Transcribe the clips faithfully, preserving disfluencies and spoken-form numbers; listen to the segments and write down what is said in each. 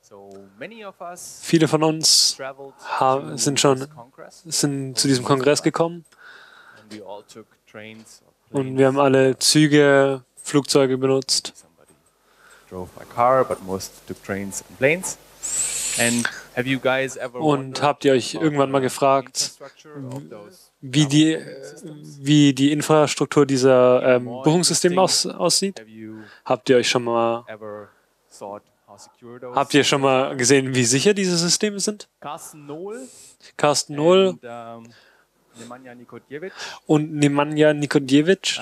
Viele von uns haben, sind schon sind zu diesem Kongress gekommen und wir haben alle Züge, Flugzeuge benutzt. Und habt ihr euch irgendwann mal gefragt, wie die, wie die Infrastruktur dieser ähm, Buchungssysteme aus, aussieht? Habt ihr euch schon mal Habt ihr schon mal gesehen, wie sicher diese Systeme sind? Carsten Nohl und Nemanja Nikodjevich.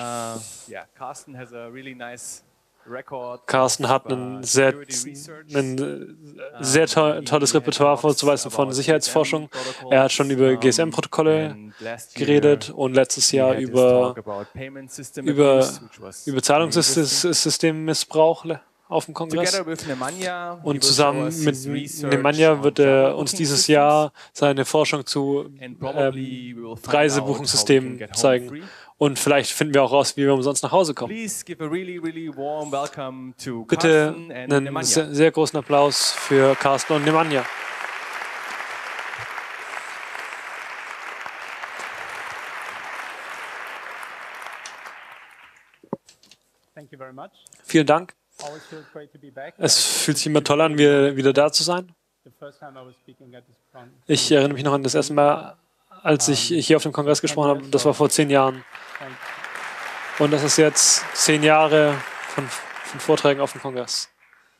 Carsten hat ein sehr, ein sehr to tolles Repertoire vorzuweisen von Sicherheitsforschung. Er hat schon über G S M-Protokolle geredet und letztes Jahr über, über, über Zahlungssystemmissbrauch auf dem Kongress. Und zusammen mit Nemanja wird er uns dieses Jahr seine Forschung zu ähm, Reisebuchungssystemen zeigen. Und vielleicht finden wir auch raus, wie wir umsonst nach Hause kommen. Bitte einen sehr, sehr großen Applaus für Carsten und Nemanja. Vielen Dank. Es fühlt sich immer toll an, wieder da zu sein. Ich erinnere mich noch an das erste Mal, als ich hier auf dem Kongress gesprochen habe. Das war vor zehn Jahren. Und das ist jetzt zehn Jahre von, von Vorträgen auf dem Kongress.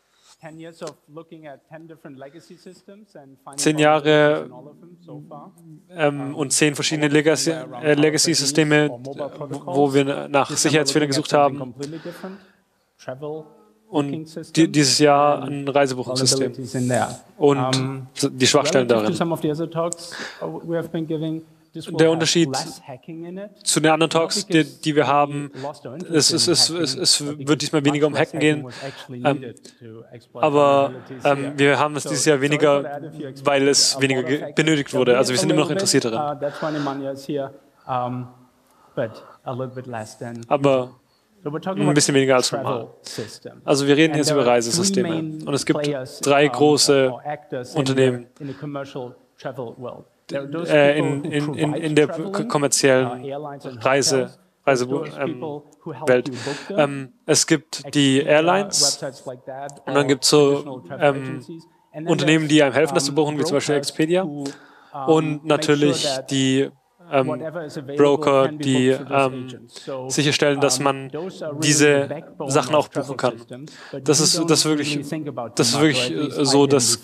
Zehn Jahre ähm, und zehn verschiedene Legacy-Systeme, äh, Legacy wo wir nach Sicherheitsfehlern gesucht haben. Und die, dieses Jahr ein Reisebuchungssystem und die Schwachstellen darin. Der Unterschied zu den anderen Talks, die, die wir haben, ist, es, es, es, es wird diesmal weniger um Hacken gehen, ähm, aber ähm, wir haben es dieses Jahr weniger, weil es weniger benötigt wurde. Also wir sind immer noch interessiert daran. Aber ein bisschen weniger als normal. Also wir reden jetzt über Reisesysteme und es gibt drei große Unternehmen äh, in, in, in, in der kommerziellen Reise, Reisewelt. Ähm, ähm, es gibt die Airlines und dann gibt es so ähm, Unternehmen, die einem helfen, das zu buchen, wie zum Beispiel Expedia und natürlich die Ähm, Broker, die ähm, sicherstellen, dass man diese Sachen auch buchen kann. Das ist, das ist wirklich, das ist wirklich so, dass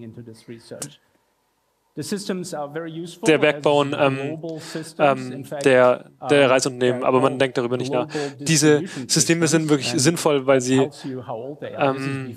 der Backbone ähm, ähm, der, der Reiseunternehmen, aber man denkt darüber nicht nach. Diese Systeme sind wirklich sinnvoll, weil sie ähm,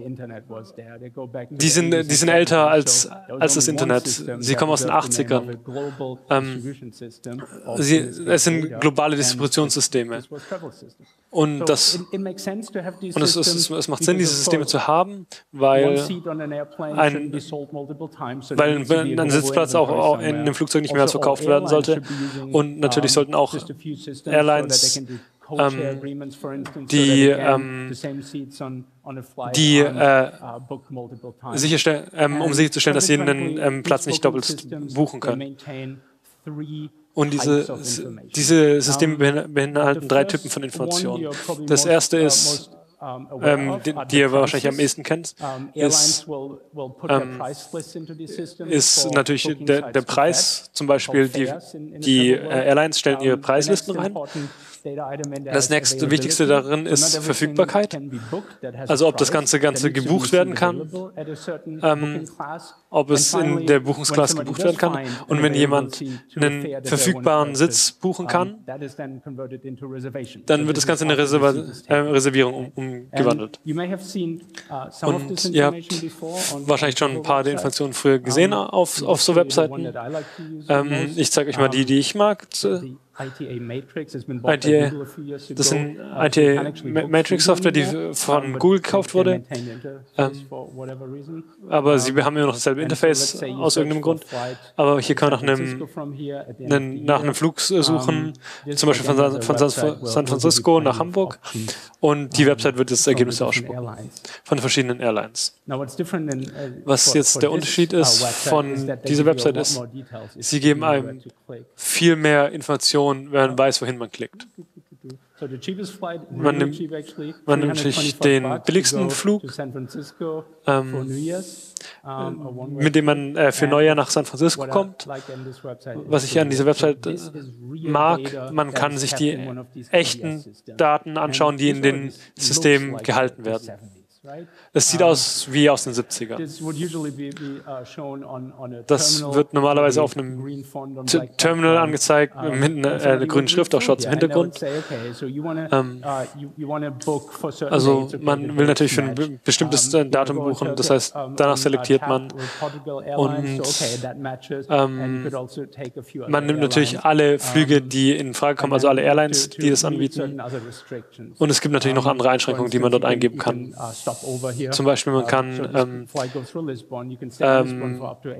die sind, die sind älter als, als das Internet. Sie kommen aus den achtzigern. Ähm, sie, es sind globale Distributionssysteme. Und, das, und es, es, es macht Sinn, diese Systeme zu haben, weil ein, weil ein, ein Sitzplatz auch, auch in einem Flugzeug nicht mehr verkauft werden sollte. Und natürlich sollten auch Airlines ähm, die, ähm, die äh, sicherstellen, ähm, um sicherzustellen, dass sie einen ähm, Platz nicht doppelt buchen können. Und diese, diese Systeme beinhalten drei Typen von Informationen. Das erste ist, ähm, die, die ihr wahrscheinlich am ehesten kennt, ist, ähm, ist natürlich der, der Preis. Zum Beispiel die, die äh, Airlines stellen ihre Preislisten rein. Das nächste Wichtigste darin ist Verfügbarkeit, also ob das Ganze, Ganze gebucht werden kann, ähm, ob es in der Buchungsklasse gebucht werden kann und wenn jemand einen verfügbaren Sitz buchen kann, dann wird das Ganze in eine Reserva äh, Reservierung um, umgewandelt. Und ihr habt wahrscheinlich schon ein paar der Informationen früher gesehen auf, auf so Webseiten. Ähm, ich zeige euch mal die, die ich mag. I T A, das sind I T A-Matrix-Software, die von Google gekauft wurde. Ähm, aber sie haben immer noch dasselbe Interface aus irgendeinem Grund. Aber hier kann man nach einem, einen, nach einem Flug suchen, zum Beispiel von, von San Francisco nach Hamburg. Und die Website wird jetzt Ergebnisse ausspucken von verschiedenen Airlines. Was jetzt der Unterschied ist von dieser Website ist, sie geben einem viel mehr Informationen, wenn man weiß, wohin man klickt. Man nimmt, man nimmt natürlich den billigsten Flug, ähm, mit dem man äh, für Neujahr nach San Francisco kommt. Was ich an dieser Website mag, man kann sich die echten Daten anschauen, die in den Systemen gehalten werden. Es sieht aus wie aus den siebzigern. Das wird normalerweise auf einem Terminal angezeigt, mit einer, äh, einer grünen Schrift, auch schwarz im Hintergrund. Ähm, also man will natürlich für ein bestimmtes Datum buchen, das heißt, danach selektiert man. Und ähm, man nimmt natürlich alle Flüge, die in Frage kommen, also alle Airlines, die das anbieten. Und es gibt natürlich noch andere Einschränkungen, die man dort eingeben kann. Zum Beispiel, man kann ähm, ähm,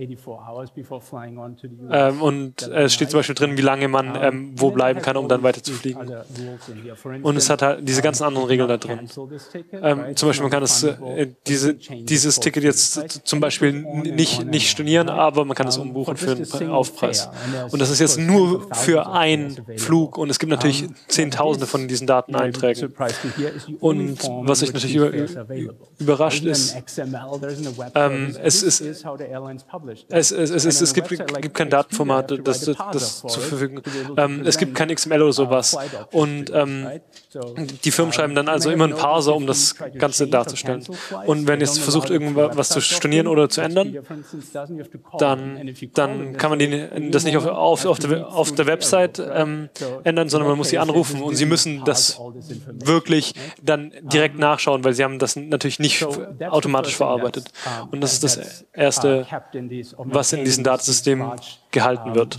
ähm, und es steht zum Beispiel drin, wie lange man ähm, wo bleiben kann, um dann weiter zu fliegen. Und es hat halt diese ganzen anderen Regeln da drin. Ähm, zum Beispiel, man kann es, äh, diese, dieses Ticket jetzt zum Beispiel nicht, nicht stornieren, aber man kann es umbuchen für einen Aufpreis. Und das ist jetzt nur für einen Flug und es gibt natürlich Zehntausende von diesen Dateneinträgen. Und was ich natürlich über, überrascht ist, ähm, es, ist, es, es, es, es, es gibt, gibt kein Datenformat, das, das, das zur Verfügung. Ähm, es gibt kein X M L oder sowas. Und ähm, die Firmen schreiben dann also immer einen Parser, um das Ganze darzustellen. Und wenn jetzt versucht, irgendwas zu stornieren oder zu ändern, dann, dann kann man die, das nicht auf, auf, auf, der, auf der Website ähm, ändern, sondern man muss sie anrufen und sie müssen das wirklich dann direkt nachschauen, weil sie haben das natürlich nicht automatisch verarbeitet. Und das ist das Erste, was in diesen Datasystemen gehalten wird.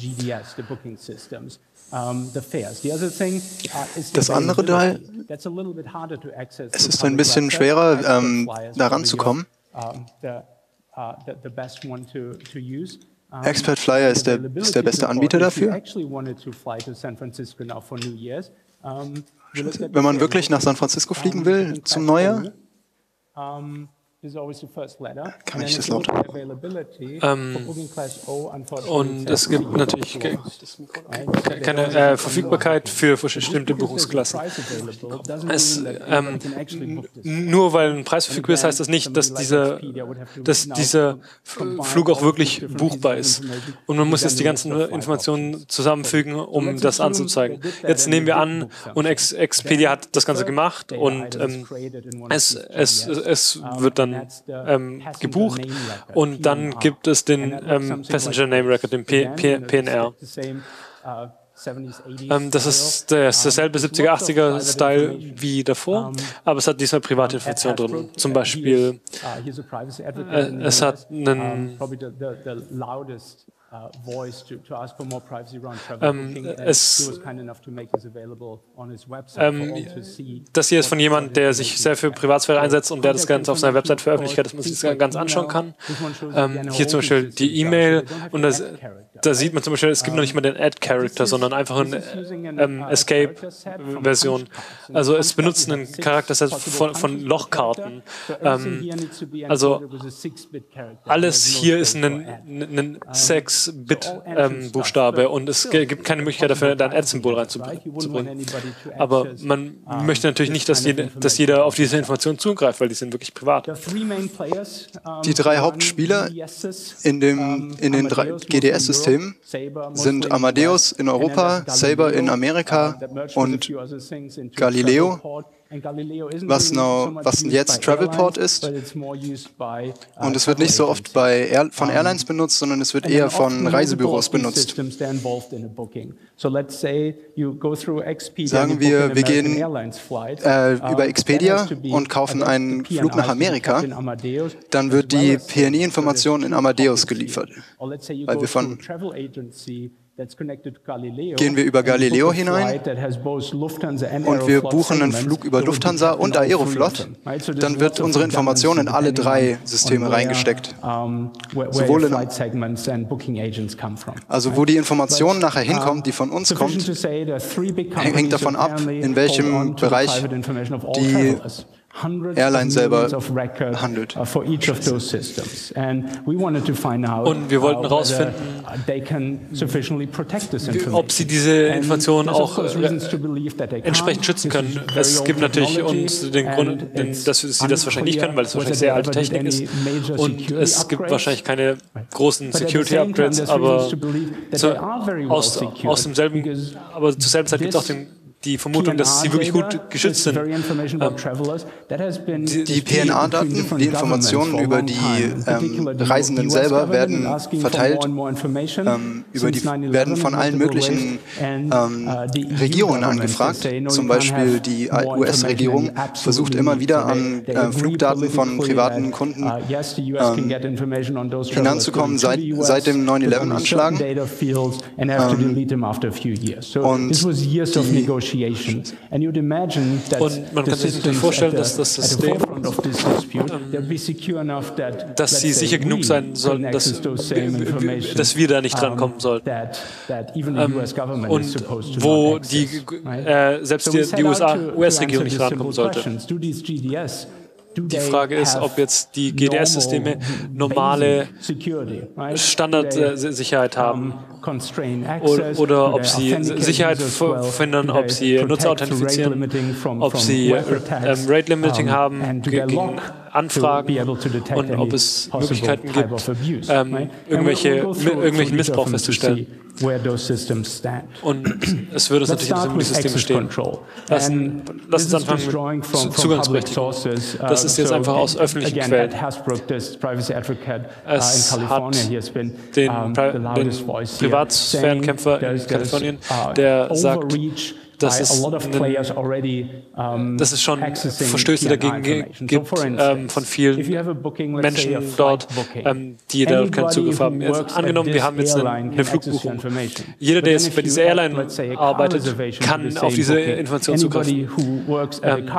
Das andere Teil, es ist ein bisschen schwerer, ähm, da ranzukommen. Expert Flyer ist der, ist der beste Anbieter dafür. Wenn man wirklich nach San Francisco fliegen will zum Neujahr, kann ich das lauter? Ähm, und es gibt natürlich ke keine äh, Verfügbarkeit für bestimmte Buchungsklassen. Es, ähm, nur weil ein Preis verfügbar ist, heißt das nicht, dass dieser, dass dieser Flug auch wirklich buchbar ist. Und man muss jetzt die ganzen Informationen zusammenfügen, um das anzuzeigen. Jetzt nehmen wir an, und Ex Expedia hat das Ganze gemacht und ähm, es, es, es wird dann Ähm, gebucht und dann gibt es den ähm, Passenger Name Record, den P P N R. Ähm, das ist, der, ist derselbe siebziger, achtziger Style wie davor, aber es hat diesmal private Informationen drin. Zum Beispiel, äh, es hat einen Ähm, es, ähm, das hier ist von jemandem, der sich sehr für Privatsphäre einsetzt und der das Ganze auf seiner Website veröffentlicht hat, dass man sich das ganz anschauen kann. Ähm, hier zum Beispiel die E-Mail und das, da sieht man zum Beispiel, es gibt noch nicht mal den Add-Character, sondern einfach eine ähm, Escape-Version. Also es benutzt einen Charakterset von, von Lochkarten. Ähm, also alles hier ist ein, ein sechs Bit ähm, Buchstabe und es gibt keine Möglichkeit dafür, da ein Ad-Symbol reinzubringen. Aber man möchte natürlich nicht, dass jeder, dass jeder auf diese Informationen zugreift, weil die sind wirklich privat. Die drei Hauptspieler in, dem, in den drei G D S-Systemen sind Amadeus in Europa, Sabre in Amerika und Galileo, was, noch, was jetzt Travelport ist. Und es wird nicht so oft bei Air, von Airlines benutzt, sondern es wird eher von Reisebüros benutzt. Sagen wir, wir gehen äh, über Expedia und kaufen einen Flug nach Amerika, dann wird die P N I-Information in Amadeus geliefert, weil wir von gehen wir über Galileo hinein und wir buchen einen Flug über Lufthansa und Aeroflot, dann wird unsere Information in alle drei Systeme reingesteckt. Sowohl in, also wo die Information nachher hinkommt, die von uns kommt, hängt davon ab, in welchem Bereich die Airline selber handelt. Und wir wollten herausfinden, ob sie diese Informationen auch entsprechend schützen können. Es gibt natürlich uns den Grund, dass sie das wahrscheinlich nicht können, weil es wahrscheinlich sehr alte Technik ist. Und es gibt wahrscheinlich keine großen Security-Upgrades, aber zu, aus, aus demselben, aber zur selben Zeit gibt es auch den die Vermutung, dass sie wirklich gut geschützt sind. Ähm, die, die P N A-Daten, die Informationen über die ähm, Reisenden selber werden verteilt, ähm, über die, werden von allen möglichen ähm, Regierungen angefragt. Zum Beispiel die U S-Regierung versucht immer wieder an äh, Flugdaten von privaten Kunden ähm, hinanzukommen seit, seit dem neun elf Anschlag. Ähm, und die Und man kann sich natürlich vorstellen, dass das System, dass sie sicher genug sein sollen, dass, dass wir da nicht drankommen sollten. Ähm, und wo die, äh, selbst die, die U S-Regierung nicht rankommen sollte. Die Frage ist, ob jetzt die G D S-Systeme normale Standardsicherheit haben oder, oder ob sie Sicherheit verhindern, ob sie Nutzer authentifizieren, ob sie ähm, Rate Limiting haben gegen Anfragen und ob es Möglichkeiten gibt, ähm, irgendwelche, irgendwelchen Missbrauch festzustellen. Und es würde natürlich in diesem System stehen. Lass, lass uns anfangen mit Zugangsberechtigung. Das ist jetzt einfach aus öffentlichen Quellen. Es hat den, den Privatsphärenkämpfer in Kalifornien, der sagt, dass es, einen, dass es schon Verstöße dagegen gibt ähm, von vielen Menschen dort, ähm, die da keinen Zugriff haben. Also, angenommen, wir haben jetzt eine, eine Flugbuchung. Jeder, der jetzt bei dieser Airline arbeitet, kann auf diese Information zugreifen. Ähm,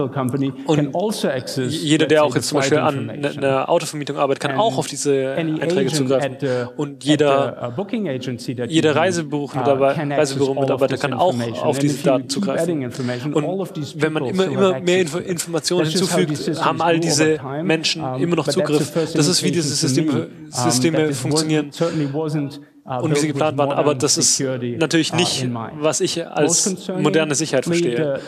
und jeder, der auch jetzt zum Beispiel an einer Autovermietung arbeitet, kann auch auf diese Einträge zugreifen. Und jeder, jeder Reisebüro-Mitarbeiter kann auch auf diese Daten zugreifen. Und wenn man immer, immer mehr Info Informationen hinzufügt, haben all diese Menschen immer noch Zugriff. Das ist, wie diese Systeme, Systeme funktionieren und wie sie geplant waren. Aber das ist natürlich nicht, was ich als moderne Sicherheit verstehe.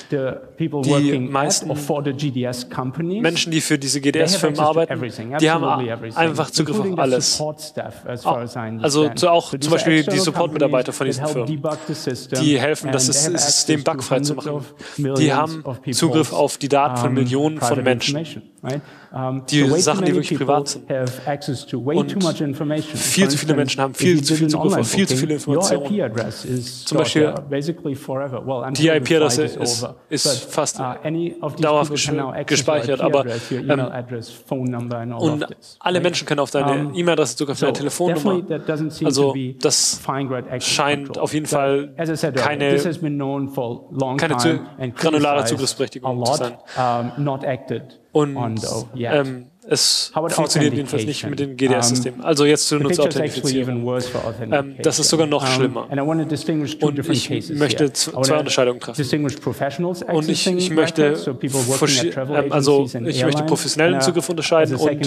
Die meisten Menschen, die für diese G D S-Firmen arbeiten, die haben einfach Zugriff auf alles. Also auch zum Beispiel die Support-Mitarbeiter von diesen Firmen, die helfen, das System bugfrei zu machen. Die haben Zugriff auf die Daten von Millionen von Menschen. Die Sachen, die wirklich privat sind. Und viel zu viele Menschen haben viel zu viel Zugriff auf viel zu viele Informationen. Zum Beispiel die I P-Adresse ist, ist fast dauerhaft gespeichert, aber ähm, und alle Menschen können auf deine E-Mail-Adresse zugreifen, deine Telefonnummer. Also das scheint auf jeden Fall keine, keine zu, granulare Zugriffsberechtigung zu sein. Und ähm, es funktioniert jedenfalls nicht mit dem G D S-System. Also jetzt zur Nutzerauthentifizierung. Ähm, das ist sogar noch schlimmer. Und ich möchte zwei Unterscheidungen treffen. Und ich, ich möchte ähm, also ich möchte professionellen Zugriff unterscheiden und,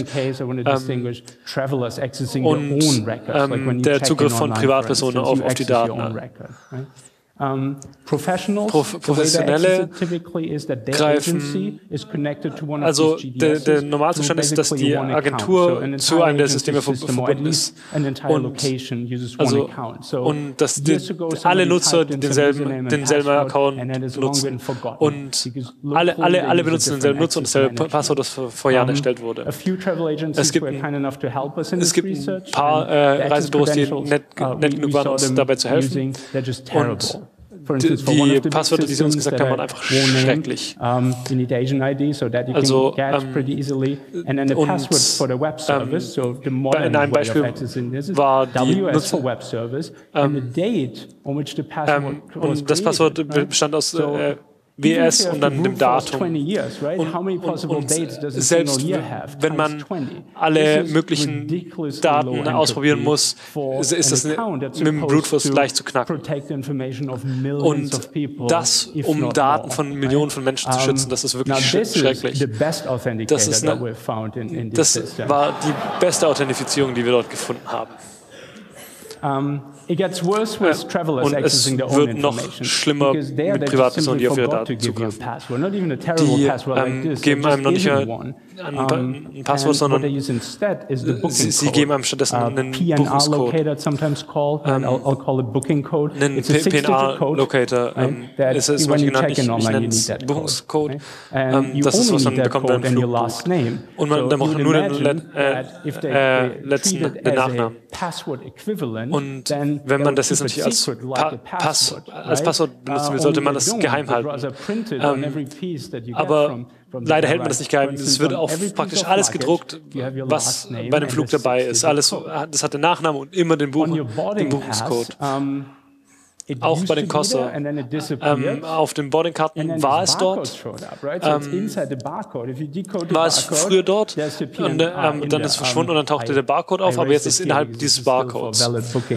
ähm, und ähm, der Zugriff von Privatpersonen auf, auf die Daten. Um, Prof Professionelle greifen, also der, der Normalzustand ist, dass die Agentur zu einem der Systeme verbunden ist und, also, und dass die, alle Nutzer denselben, denselben Account nutzen und alle, alle, alle benutzen denselben Nutzer und dasselbe Passwort, das vor, vor Jahren erstellt wurde. Es gibt, es gibt ein paar äh, Reisebüros, die nett, nett genug waren, uns dabei zu helfen. Und die, die Passwörter, die sie uns gesagt haben, waren einfach schrecklich. Also, ähm, und ähm, in einem Beispiel war die Nutzer, ähm, ähm, und das Passwort bestand aus äh, W S und dann dem Datum. Und, und, und selbst wenn man alle möglichen Daten ausprobieren muss, ist das mit dem Brute Force leicht zu knacken. Und das, um Daten von Millionen von Menschen zu schützen, das ist wirklich schrecklich. Das, ist eine, das war die beste Authentifizierung, die wir dort gefunden haben. Um, it gets worse with travelers und es wird noch schlimmer mit Privatpersonen, die auf ihre Daten zugreifen. Die ähm, geben einem noch nicht ein, ein Passwort, sondern sie, sie geben einem stattdessen einen Buchungscode. Ähm, einen P N R-Locator ähm, ist es manchmal genannt. Ich, ich nenne es Buchungscode. Ähm, das ist, was man bekommt, ein Flugbuch. Und man, dann braucht man nur den äh, äh, letzten den Nachnamen. Und wenn man das jetzt natürlich als, pa Pass, als Passwort benutzen will, sollte man das geheim halten. Ähm, aber leider hält man das nicht geheim. Es wird auf praktisch alles gedruckt, was bei dem Flug dabei ist. Alles, das hat den Nachnamen und immer den, Buch, den Buchungscode. Auch bei den Costa. Ähm, auf den Boardingkarten war es dort. Ähm, war es früher dort und ähm, dann ist es verschwunden und dann tauchte der Barcode auf, aber jetzt ist es innerhalb dieses Barcodes.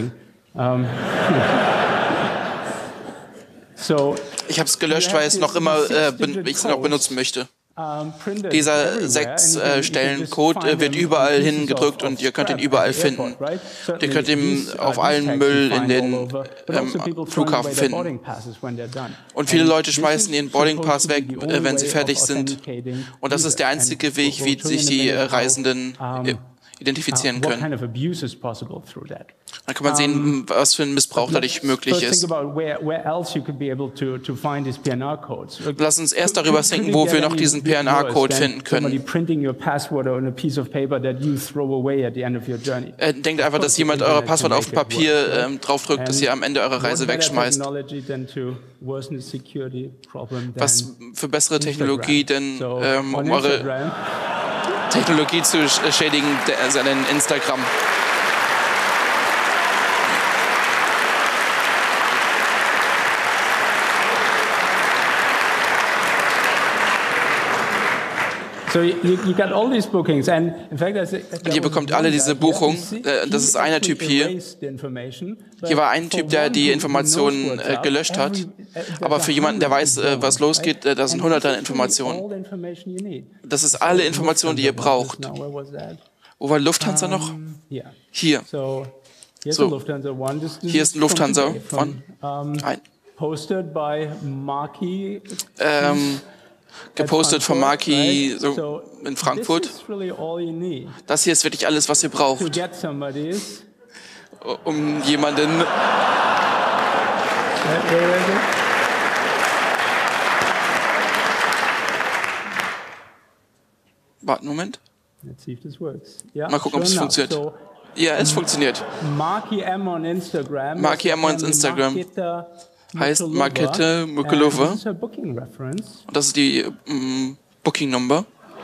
Ich habe es gelöscht, weil es noch immer, äh, ich es noch benutzen möchte. Dieser sechs äh, Stellen Code äh, wird überall hingedrückt und ihr könnt ihn überall finden. Ihr könnt ihn auf allen Müll in den ähm, Flughafen finden. Und viele Leute schmeißen ihren Boarding Pass weg, äh, wenn sie fertig sind. Und das ist der einzige Weg, wie sich die äh, Reisenden äh, identifizieren können. Dann kann man sehen, was für ein Missbrauch dadurch möglich ist. Lass uns erst darüber denken, wo wir noch diesen P N R-Code finden können. Äh, denkt einfach, dass jemand euer Passwort auf Papier ähm, draufdrückt, das ihr am Ende eurer Reise wegschmeißt. Was für bessere Technologie denn, ähm, um eure Technologie zu schädigen, seinen Instagram. So you, you got all these bookings and in fact, und ihr bekommt alle diese Buchungen. Das ist einer Typ hier. Hier war ein Typ, der die Informationen äh, gelöscht hat. Aber für jemanden, der weiß, äh, was losgeht, äh, da sind hunderte Informationen. Das ist alle Informationen, die ihr braucht. Wo war Lufthansa noch? Hier. So. Hier ist ein Lufthansa von ein. Ähm, gepostet von Marki so in Frankfurt. Das hier ist wirklich alles, was ihr braucht, um jemanden Warte, Moment. Mal gucken, ob es funktioniert. Ja, es funktioniert. Marki M on Instagram. Marki M on Instagram. Heißt Marketa Mukulova. Und das ist die um, Booking Number.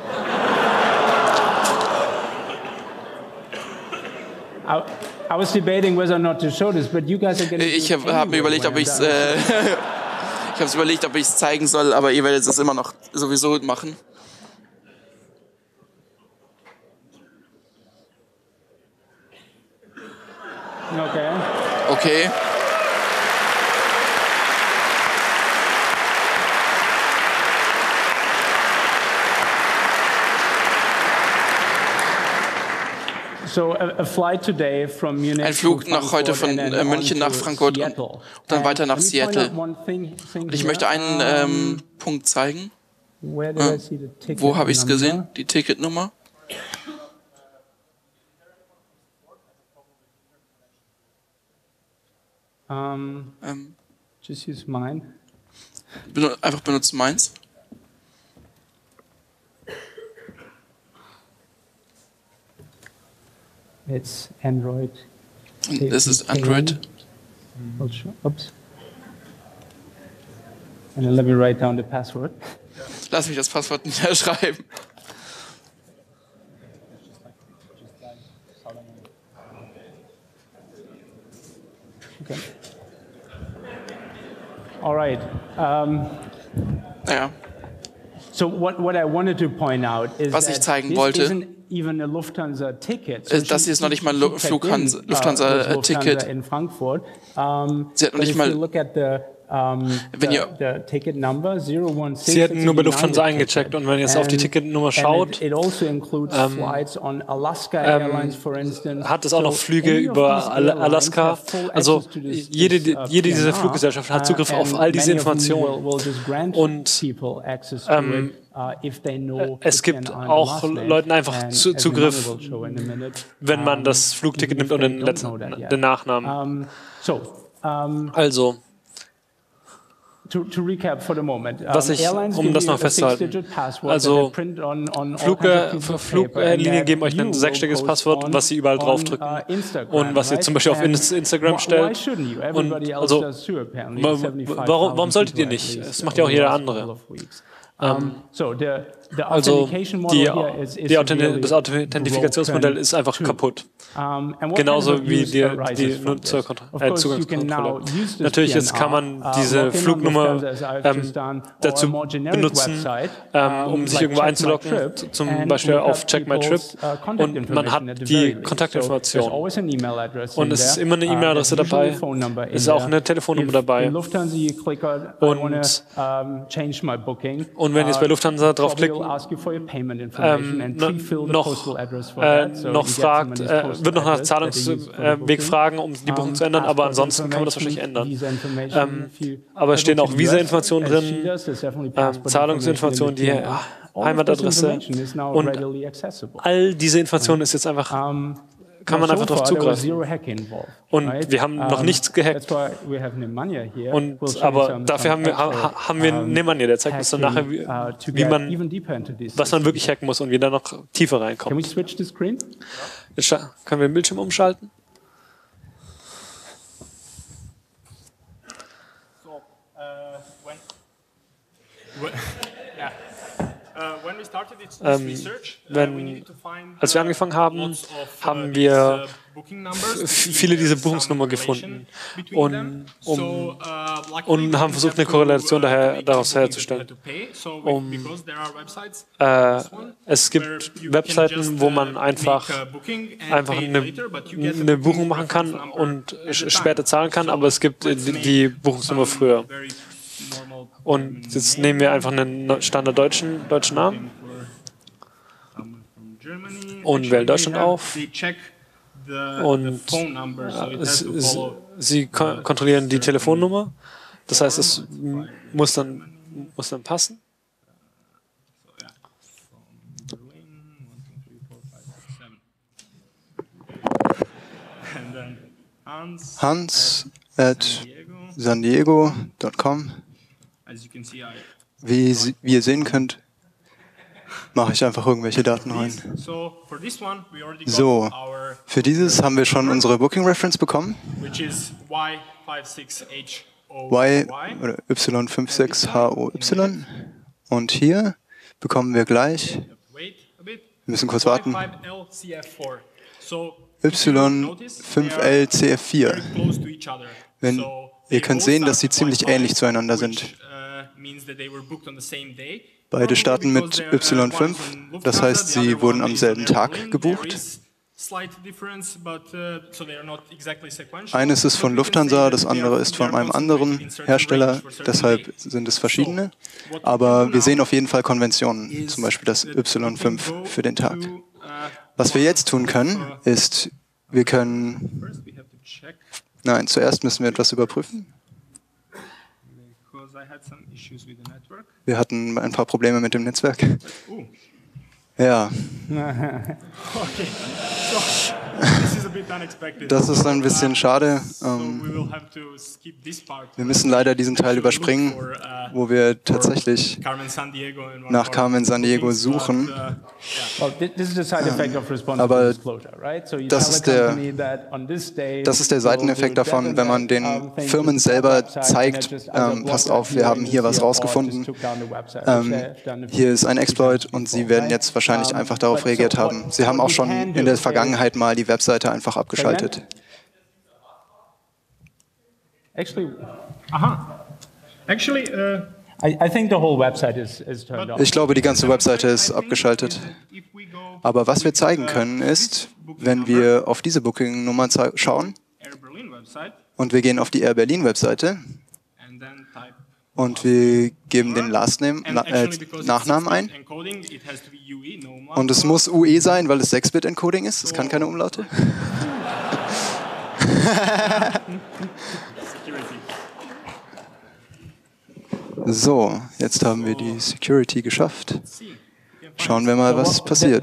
Ich habe hab mir überlegt, ob ich es äh, ich habe überlegt, ob ich es zeigen soll, aber ihr werdet es immer noch sowieso machen. Okay. Okay. Ein Flug nach heute von äh, München nach Frankfurt und dann weiter nach Seattle. Und ich möchte einen ähm, Punkt zeigen. Äh, wo habe ich es gesehen? Die Ticketnummer. Um, ähm, just use mine. Benu einfach benutzen meins. It's Android. Das ist Android. Oops. And then let me write down the password. Lass mich das Passwort niederschreiben. Okay. All right. Um, ja. So what, what I wanted to point out is Was ich zeigen wollte, ist, das hier ist noch nicht mal ein Lufthansa, Lufthansa-Ticket. Sie hat noch nicht mal... Wenn ihr, Sie hätten nur bei Lufthansa eingecheckt und wenn ihr jetzt auf die Ticketnummer schaut, ähm, ähm, hat es auch noch Flüge über Alaska. Also jede, jede dieser Fluggesellschaften hat Zugriff auf all diese Informationen. Und ähm, es gibt auch Leuten einfach Zugriff, wenn man das Flugticket nimmt und den, letzten, den Nachnamen. Also Was ich, um das noch festzuhalten, also Fluglinien Fluglinien geben euch ein sechsstelliges Passwort, was sie überall draufdrücken und was ihr zum Beispiel auf Instagram stellt. Und also, warum, warum solltet ihr nicht? Das macht ja auch jeder andere. Ähm, also die, die Authent das Authentifikationsmodell ist einfach kaputt. Genauso wie die, die Nutzerzugangskontrolle. Natürlich jetzt kann man diese Flugnummer ähm, dazu benutzen, ähm, um sich irgendwo einzuloggen, zum Beispiel auf Check My Trip, und man hat die Kontaktinformation. Und es ist immer eine E-Mail-Adresse dabei, es ist auch eine Telefonnummer dabei. Und, und wenn ihr jetzt bei Lufthansa draufklickt, ähm, noch, äh, noch fragt, äh, wird noch nach Zahlungsweg fragen, um die Buchung zu ändern, aber ansonsten kann man das wahrscheinlich ändern. Ähm, aber es stehen auch Visa-Informationen drin, ähm, Zahlungsinformationen, die äh, Heimatadresse, und all diese Informationen ist jetzt einfach, kann man einfach darauf zugreifen. Und wir haben noch nichts gehackt. Und, aber dafür haben wir, haben wir Nemanja, der zeigt uns dann nachher, wie, wie man, was man wirklich hacken muss und wie da noch tiefer reinkommt. Jetzt können wir den Bildschirm umschalten. So, uh, when, when, yeah. Ähm, wenn, als wir angefangen haben, haben wir viele dieser Buchungsnummern gefunden und, um, und haben versucht, eine Korrelation daher, daraus herzustellen. Um, äh, es gibt Webseiten, wo man einfach, einfach eine, eine Buchung machen kann und später zahlen kann, aber es gibt die, die Buchungsnummer früher. Und jetzt nehmen wir einfach einen Standard deutschen, deutschen Namen und wählen Deutschland auf. Und es, es, sie ko kontrollieren die Telefonnummer. Das heißt, es muss dann, muss dann passen. Hans at san diego punkt com. Wie, wie ihr sehen könnt, mache ich einfach irgendwelche Daten rein. So, für dieses haben wir schon unsere Booking Reference bekommen. Y oder Y fünf sechs H O Y. Und hier bekommen wir gleich, wir müssen kurz warten, Y fünf L C F vier. Wenn, ihr könnt sehen, dass sie ziemlich ähnlich zueinander sind. Beide starten mit Y fünf, das heißt, sie wurden am selben Tag gebucht. Eines ist von Lufthansa, das andere ist von einem anderen Hersteller, deshalb sind es verschiedene. Aber wir sehen auf jeden Fall Konventionen, zum Beispiel das Y fünf für den Tag. Was wir jetzt tun können, ist, wir können... Nein, zuerst müssen wir etwas überprüfen. Wir hatten ein paar Probleme mit dem Netzwerk. Ja. Das ist ein bisschen schade. Ähm, wir müssen leider diesen Teil überspringen, wo wir tatsächlich nach Carmen Sandiego suchen. Aber das ist der, das ist der Seiteneffekt davon, wenn man den Firmen selber zeigt, ähm, passt auf, wir haben hier was rausgefunden. Ähm, hier ist ein Exploit und sie werden jetzt wahrscheinlich einfach darauf reagiert haben. Sie haben auch schon in der Vergangenheit mal die Webseite einfach abgeschaltet. Actually, aha. Actually, uh, I, I think the whole website is, is turned off. Ich glaube, die ganze Webseite ist abgeschaltet. Aber was wir zeigen können ist, wenn wir auf diese Booking-Nummer schauen und wir gehen auf die Air Berlin Webseite und wir geben den Last Name, äh, Nachnamen ein. Und es muss U E sein, weil es sechs Bit Encoding ist. Es kann keine Umlaute. So, jetzt haben wir die Security geschafft. Schauen wir mal, was passiert.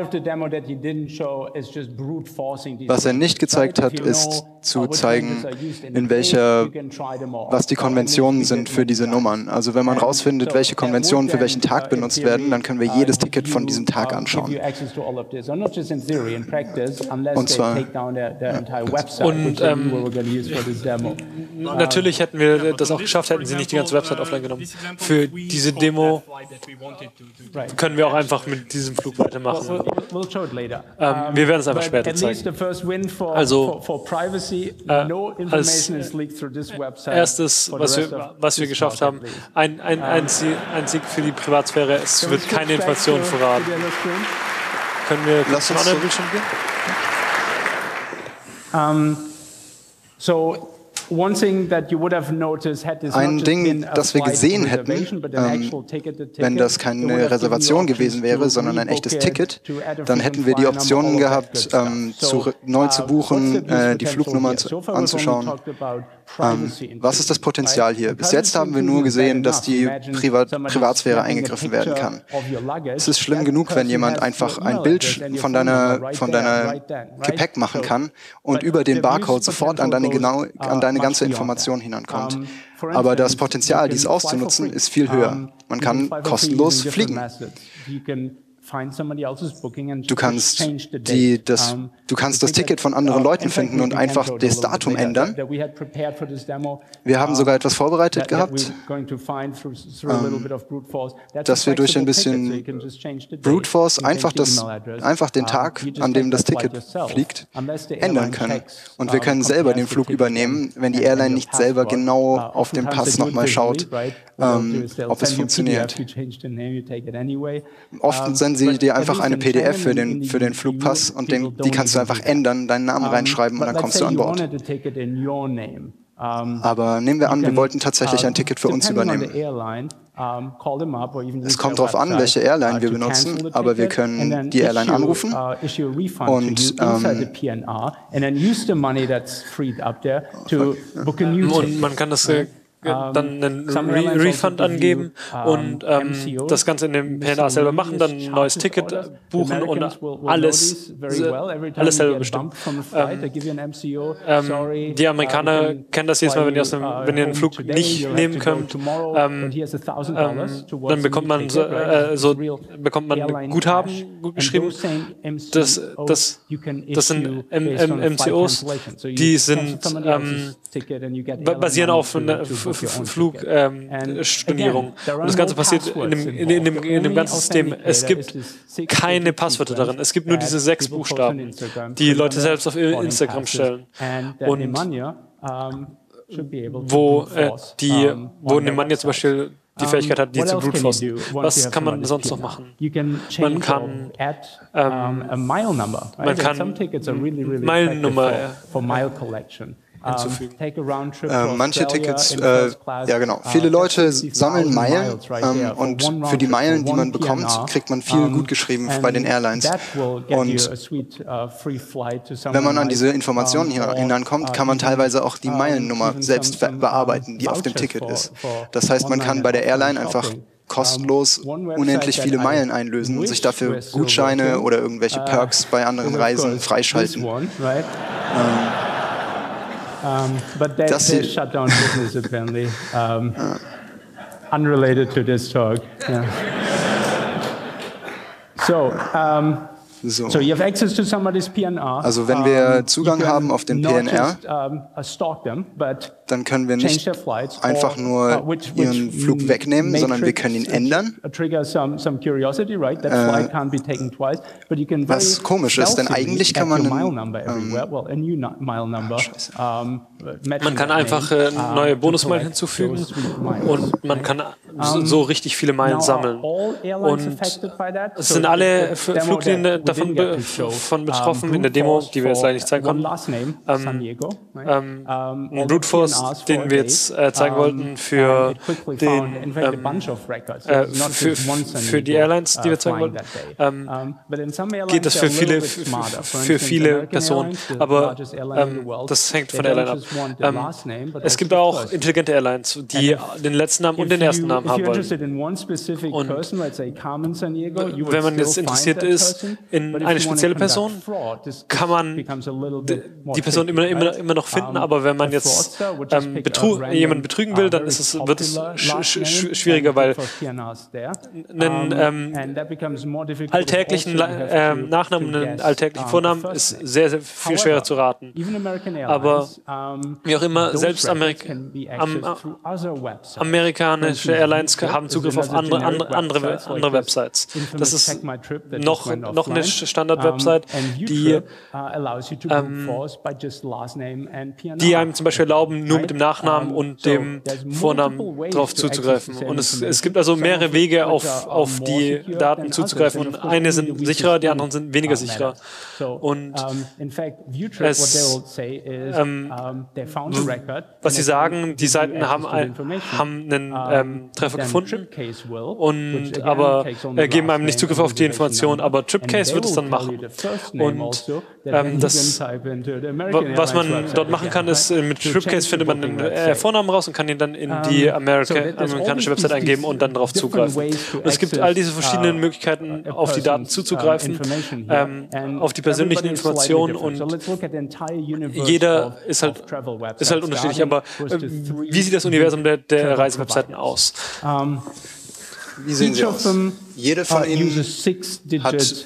Was er nicht gezeigt hat, ist zu zeigen, in welcher, was die Konventionen sind für diese Nummern. Also wenn man herausfindet, welche Konventionen für welchen Tag benutzt werden, dann können wir jedes Ticket von diesem Tag anschauen. Und zwar... Und ähm, natürlich hätten wir das auch geschafft, hätten sie nicht die ganze Website offline genommen. Für diese Demo können wir auch einfach mit diesem Flug weitermachen. Ähm, wir werden es einfach später zeigen. Also äh, als erstes, was wir, was wir geschafft haben, ein, ein, ein, Sieg, ein Sieg für die Privatsphäre, es wird keine Informationen verraten. Können wir kurz zum anderen Bildschirm gehen? Um, so Ein Ding, das wir gesehen hätten, ähm, wenn das keine Reservation gewesen wäre, sondern ein echtes Ticket, dann hätten wir die Optionen gehabt, ähm, zu, neu zu buchen, äh, die Flugnummer zu, anzuschauen. Ähm, was ist das Potenzial hier? Bis jetzt haben wir nur gesehen, dass die Privat Privatsphäre eingegriffen werden kann. Es ist schlimm genug, wenn jemand einfach ein Bild von deiner, von deiner Gepäck machen kann und über den Barcode sofort an deine, genau, an deine ganze Information hinankommt. Aber das Potenzial, dies auszunutzen, ist viel höher. Man kann kostenlos fliegen. Du kannst, die, das, du kannst das Ticket von anderen Leuten finden und einfach das Datum ändern. Wir haben sogar etwas vorbereitet gehabt, ähm, dass wir durch ein bisschen Brute Force einfach, das, einfach den Tag, an dem das Ticket fliegt, ändern können. Und wir können selber den Flug übernehmen, wenn die Airline nicht selber genau auf dem Pass nochmal schaut, ähm, ob es funktioniert. Oft senden sie dir einfach eine P D F für den, für den Flugpass und den, die kannst du einfach ändern, deinen Namen reinschreiben und dann kommst du an Bord. Aber nehmen wir an, wir wollten tatsächlich ein Ticket für uns übernehmen. Es kommt darauf an, welche Airline wir benutzen, aber wir können die Airline anrufen und, ähm, und man kann das äh, dann einen Re Refund angeben und ähm, das Ganze in dem P N A selber machen, dann ein neues Ticket buchen und alles, alles selber bestimmen. Ähm, ähm, die Amerikaner kennen das jedes Mal, wenn ihr, aus einem, wenn ihr einen Flug nicht nehmen könnt, ähm, ähm, dann bekommt man so, äh, so bekommt man Guthaben gut geschrieben. Das, das, das sind M C Os, die sind ähm, basieren auf einer Flugstornierung. Ähm, und das Ganze passiert in dem, in, in, dem, in dem ganzen System. Es gibt keine Passwörter darin. Es gibt nur diese sechs Buchstaben, die Leute selbst auf Instagram stellen. Und wo, äh, die, wo Nemanja zum Beispiel die Fähigkeit hat, die zu brute forcen. Was kann man sonst noch machen? Man kann ähm, man kann Meilennummer hinzufügen. Äh, manche Tickets, äh, ja genau, viele Leute sammeln Meilen ähm, und für die Meilen, die man bekommt, kriegt man viel gut geschrieben bei den Airlines. Und wenn man an diese Informationen hier hinankommt, kann man teilweise auch die Meilennummer selbst bearbeiten, die auf dem Ticket ist. Das heißt, man kann bei der Airline einfach kostenlos unendlich viele Meilen einlösen und sich dafür Gutscheine oder irgendwelche Perks bei anderen Reisen freischalten. Das hier. Unrelated to this talk. Yeah. So, um, So. So you have access to somebody's P N R. Also wenn wir Zugang haben auf den P N R, just, um, stalk them, but dann können wir nicht einfach nur uh, which, ihren which Flug wegnehmen, sondern wir können ihn ändern. Was komisch ist, denn eigentlich kann man einen, ähm, man kann einfach äh, neue Bonusmeilen hinzufügen und man kann so, so richtig viele Meilen sammeln. Und es sind alle Fluglinie davon be von betroffen in der Demo, die wir jetzt leider nicht zeigen konnten. Ähm, ähm, ein Brute Force, den wir jetzt äh, zeigen wollten für, den, ähm, äh, für, für die Airlines, die wir zeigen wollten, ähm, geht das für viele, für viele Personen, aber ähm, das hängt von der Airline ab. Ähm, es gibt auch intelligente Airlines, die den letzten Namen und den ersten Namen haben wollen. Und wenn man jetzt interessiert ist in eine spezielle Person, kann man die Person immer, immer, immer noch finden, aber wenn man jetzt ähm, betru jemanden betrügen will, dann ist es, wird es sch sch schwieriger, weil einen ähm, alltäglichen äh, Nachnamen, einen alltäglichen Vornamen ist sehr, sehr viel schwerer zu raten. Aber wie auch immer, selbst Amerik am, amerikanische Airlines haben Zugriff auf andere, andere, andere, andere Websites. Das ist noch, noch eine Standard-Website, die, ähm, die einem zum Beispiel erlauben, nur mit dem Nachnamen und dem Vornamen darauf zuzugreifen. Und es, es gibt also mehrere Wege, auf, auf die Daten zuzugreifen. Und eine sind sicherer, die anderen sind weniger sicherer. Und es, ähm, was sie sagen, die Seiten haben, ein, haben einen ähm, Treffer gefunden, und, aber äh, geben einem nicht Zugriff auf die Information, aber Tripcase wird es dann machen. Und ähm, das, was man dort machen kann, ist, mit Tripcase findet man den äh, Vornamen raus und kann ihn dann in die Amerika amerikanische Website eingeben und dann darauf zugreifen. Und es gibt all diese verschiedenen Möglichkeiten, auf die Daten zuzugreifen, ähm, auf die persönlichen Informationen, und jeder ist halt, ist halt unterschiedlich. Aber äh, wie sieht das Universum der, der Reisewebseiten aus? Wie sehen sie aus? Jede von ihnen hat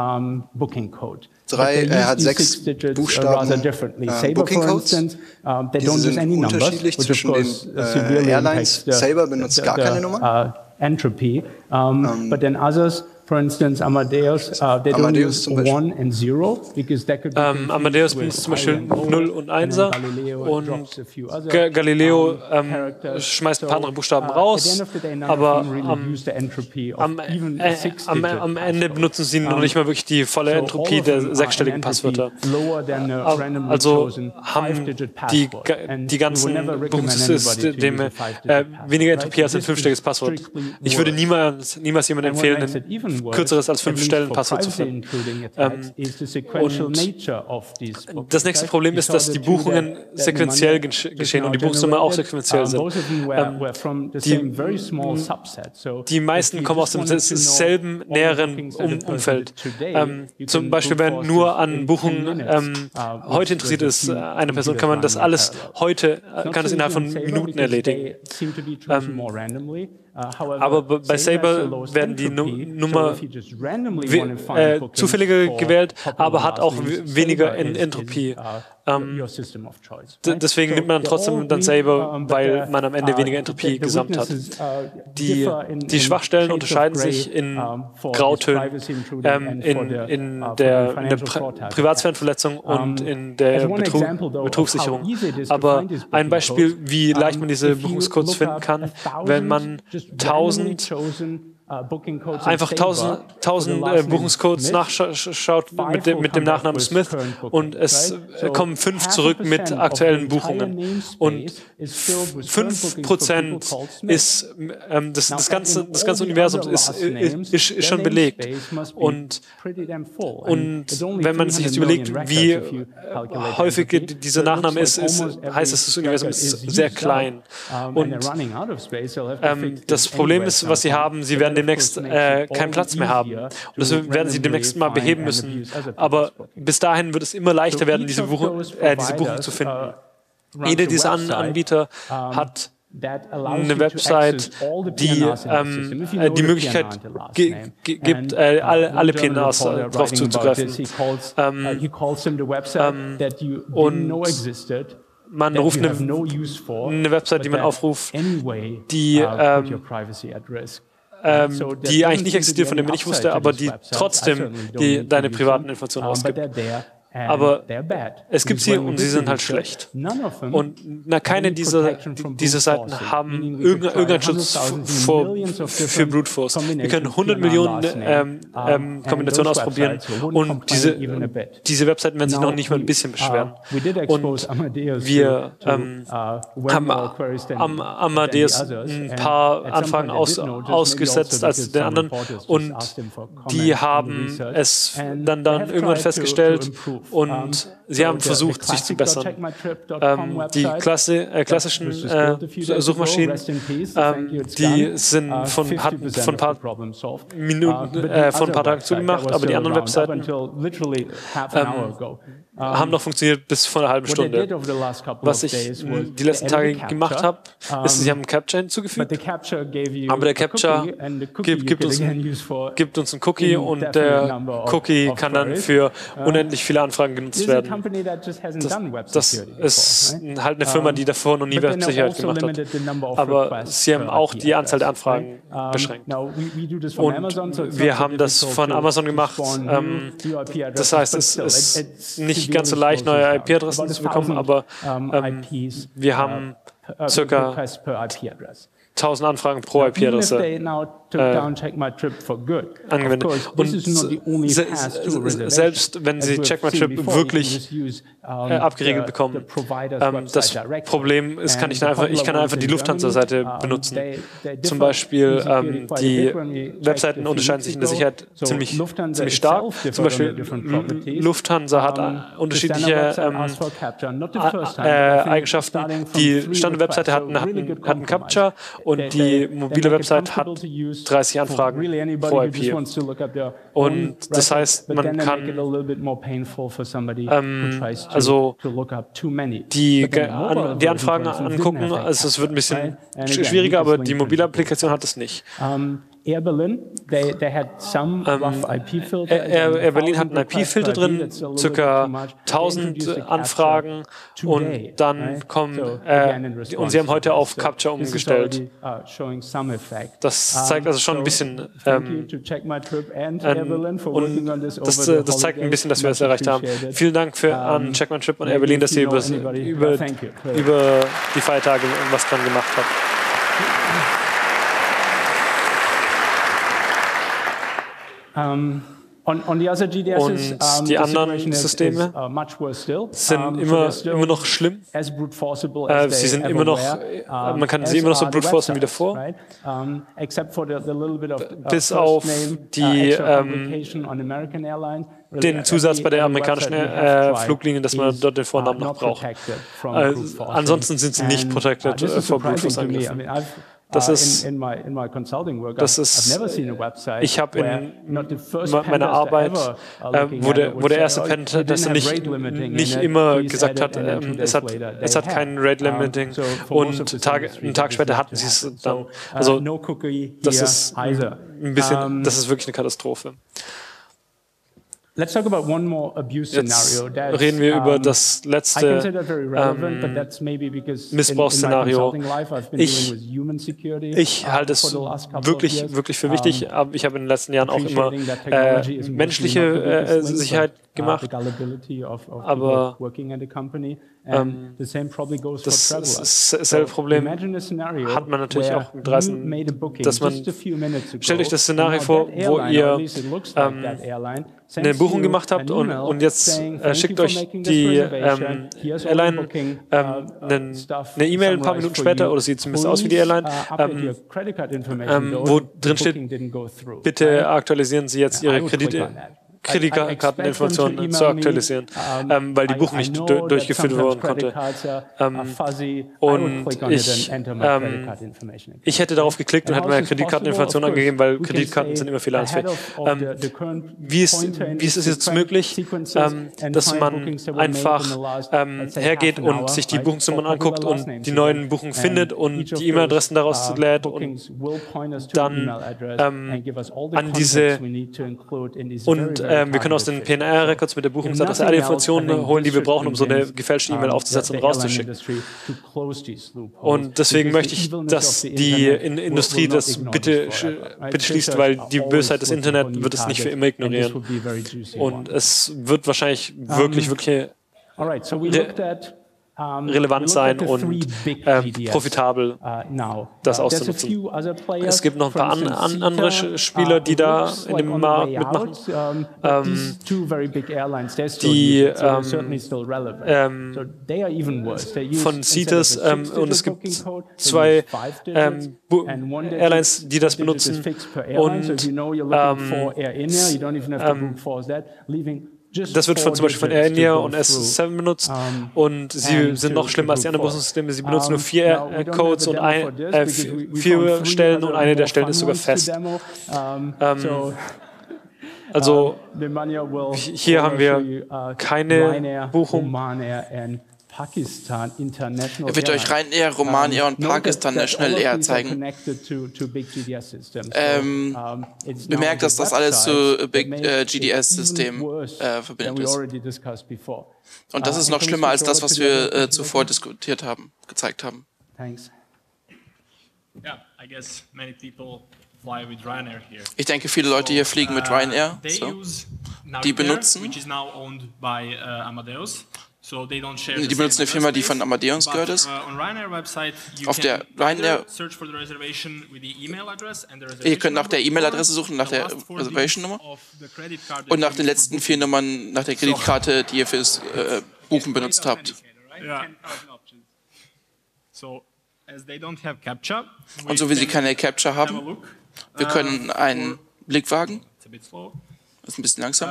drei, er hat sechs Buchstaben äh, Booking Codes. Diese sind unterschiedlich zwischen den äh, Airlines. Sabre benutzt gar keine Nummer. Entropy, um, um, but then others, for instance, Amadeus, uh, they don't use one and zero because that could be um, Amadeus benutzt zum Beispiel null und einser, und Ga Galileo ähm, schmeißt ein paar andere Buchstaben raus, aber am, am, äh, am, am Ende benutzen sie noch nicht mal wirklich die volle Entropie der sechsstelligen Passwörter. Also haben die, die ganzen Buchungssysteme äh, weniger Entropie als ein fünfstelliges Passwort. Ich würde niemals, niemals jemandem empfehlen, ein kürzeres als fünf Stellen Passwort zu finden. Ähm, und das nächste Problem ist, dass die Buchungen sequenziell geschehen und die Buchungsnummern auch sequenziell sind. Ähm, die, die meisten kommen aus demselben näheren um Umfeld. Ähm, zum Beispiel, wenn nur an Buchungen ähm, heute interessiert ist, eine Person, kann man das alles heute, kann es innerhalb von Minuten erledigen. Ähm, Aber bei Sabre werden die Nummer äh, zufälliger gewählt, aber hat auch weniger Entropie. Ähm, deswegen nimmt man trotzdem dann Sabre, weil man am Ende weniger Entropie gesamt hat. Die, die Schwachstellen unterscheiden sich in Grautönen, ähm, in, in der, in der Pri Privatsphärenverletzung und in der Betrug, Betrugssicherung. Aber ein Beispiel, wie leicht man diese Buchungscodes finden kann, wenn man tausend einfach tausend, tausend äh, Buchungscodes nachschaut mit dem, mit dem Nachnamen Smith und es äh, kommen fünf zurück mit aktuellen Buchungen. Und fünf Prozent ist, ähm, das, das, ganze, das ganze Universum ist, ist, ist, ist schon belegt. Und, und wenn man sich jetzt überlegt, wie häufig dieser Nachname ist, ist heißt es, das Universum ist sehr klein. Und ähm, das Problem ist, was sie haben, sie werden demnächst äh, keinen Platz mehr haben. Und das werden sie demnächst mal beheben müssen. Aber bis dahin wird es immer leichter werden, diese Buchung, äh, diese Buchung zu finden. Jeder dieser An Anbieter hat eine Website, die ähm, äh, die Möglichkeit gibt, äh, alle, alle P N As äh, darauf zuzugreifen. Ähm, ähm, und man ruft eine, eine Website, die man aufruft, die ähm, Ähm, die eigentlich nicht existiert, von dem ich nicht wusste, aber die trotzdem die, deine privaten Informationen ausgibt. Aber es gibt sie und sie sind halt schlecht. Und na, keine dieser, dieser Seiten haben irgendeinen Schutz vor, für Brute Force. Wir können hundert Millionen ähm, ähm, Kombinationen ausprobieren und diese, diese Webseiten werden sich noch nicht mal ein bisschen beschweren. Und wir ähm, haben am Amadeus ein paar Anfragen aus, ausgesetzt als den anderen und die haben es dann, dann irgendwann festgestellt, und sie haben versucht, sich zu bessern. Ähm, die Klasse, äh, klassischen äh, Suchmaschinen, ähm, die sind von, hatten von ein paar Minuten, äh, von ein paar Tagen zugemacht, aber die anderen Webseiten ähm, haben noch funktioniert bis vor einer halben Stunde. Was ich die letzten Tage gemacht habe, ist, sie haben einen Captcha hinzugefügt, aber der Captcha gibt, gibt, uns, gibt uns einen Cookie und der Cookie kann dann für unendlich viele Anfragen genutzt werden. Das, das ist halt eine Firma, die davor noch nie Websicherheit gemacht hat. Aber sie haben auch die Anzahl der Anfragen beschränkt. Und wir haben das von Amazon gemacht. Ähm, das heißt, es ist nicht ganz so leicht, neue I P-Adressen zu bekommen, aber ähm, wir haben circa tausend Anfragen pro I P-Adresse äh, angewendet. Und se se selbst wenn Sie Check My Trip wirklich äh, abgeregelt bekommen, ähm, das Problem ist, kann ich, einfach, ich kann einfach die Lufthansa-Seite benutzen. Zum Beispiel ähm, die Webseiten unterscheiden sich in der Sicherheit ziemlich, ziemlich stark. Zum Beispiel Lufthansa hat unterschiedliche ähm, äh, Eigenschaften. Die Standard-Webseite hat, hat, hat einen Captcha und die mobile Website hat dreißig Anfragen pro I P. Und das heißt, man kann ähm, also die, an, die Anfragen angucken, also es wird ein bisschen schwieriger, aber die mobile Applikation hat es nicht. Air Berlin, they, they had some rough I P filter. Air, Air Berlin hat einen I P-Filter drin, circa tausend Anfragen und dann kommen, äh, und sie haben heute auf Captcha umgestellt. Das zeigt also schon ein bisschen, ähm, ähm, und das, das zeigt ein bisschen, dass wir es erreicht haben. Vielen Dank für, an Check My Trip und Air Berlin, dass ihr über, über, über die Feiertage was dran gemacht habt. Um, on, on the other G D Ss, und um, die anderen Systeme is, uh, much worse still. sind um, immer, so immer noch schlimm. As brute forceable äh, as sie sind immer noch, um, man kann sie immer noch so brute forcen wie davor. Right? Um, except for the, the little bit of, uh, bis auf name, die, uh, ähm, den Zusatz bei der amerikanischen äh, Fluglinien, dass man dort den Vornamen noch braucht. Äh, ansonsten sind sie nicht protected äh, vor brute force Angriffen. Das ist, das ist, ich habe in meiner Arbeit, äh, wo, der, wo der erste Pentester nicht, nicht immer gesagt hat, äh, es hat, es hat kein Rate Limiting und Tag, einen Tag später hatten sie es dann. Also das ist ein bisschen, das ist wirklich eine Katastrophe. Let's talk about one more abuse scenario. Jetzt reden wir über das letzte ähm, Missbrauchsszenario. Ich, ich halte es wirklich, wirklich für wichtig. Aber ich habe in den letzten Jahren auch immer äh, menschliche äh, Sicherheit gemacht. Aber Ähm, das selbe Problem hat man natürlich auch mit Reisen, dass man, stellt euch das Szenario vor, wo ihr ähm, eine Buchung gemacht habt und, und jetzt äh, schickt euch die ähm, Airline ähm, eine E-Mail ein paar Minuten später, oder sieht zumindest aus wie die Airline, ähm, ähm, wo drin steht, bitte aktualisieren Sie jetzt Ihre Kredite. Kreditkarteninformationen zu aktualisieren, ähm, weil die Buchung nicht du durchgeführt werden konnte. Ähm, und ich, ähm, ich hätte darauf geklickt und hätte meine Kreditkarteninformationen angegeben, weil Kreditkarten sind immer fehleranfällig. Ähm, wie, ist, wie ist es jetzt möglich, ähm, dass man einfach ähm, hergeht und sich die Buchungsnummern anguckt und die neuen Buchungen findet und die E-Mail-Adressen daraus lädt und dann ähm, an diese und ähm, wir können aus den P N R-Records mit der Buchungsadresse alle Informationen holen, die wir brauchen, um so eine gefälschte E-Mail aufzusetzen und rauszuschicken. Und deswegen möchte ich, dass die in Industrie das bitte, bitte schließt, weil die Bösheit des Internet wird es nicht für immer ignorieren. Und es wird wahrscheinlich wirklich, wirklich relevant sein und ähm, profitabel, das auszunutzen. Es gibt noch ein paar an, an andere Spieler, die da in dem Markt mitmachen, ähm, die ähm, ähm, von CETAS ähm, und es gibt zwei ähm, Airlines, die das benutzen und ähm, ähm, das wird von, zum Beispiel von Air India und S sieben benutzt und sie sind noch schlimmer als die anderen Buchungssysteme. Sie benutzen nur vier äh, Codes und ein, äh, vier Stellen und eine der Stellen ist sogar fest. Ähm, also hier haben wir keine Buchung. Er wird euch Ryanair, Romania und Pakistan National Air zeigen. Ähm, bemerkt, dass das alles zu Big äh, G D S-System äh, verbindet ist. Und das ist noch schlimmer als das, was wir äh, zuvor diskutiert haben, gezeigt haben. Ich denke, viele Leute hier fliegen mit Ryanair. So. Die benutzen Die benutzen eine Firma, die von Amadeus gehört ist. Auf der Ryanair, ihr könnt nach der E-Mail-Adresse suchen, nach der Reservation-Nummer und nach den letzten vier Nummern, nach der Kreditkarte, die ihr fürs äh, Buchen benutzt habt. Und so wie sie keine Capture haben, wir können einen Blick wagen. Das ist ein bisschen langsam.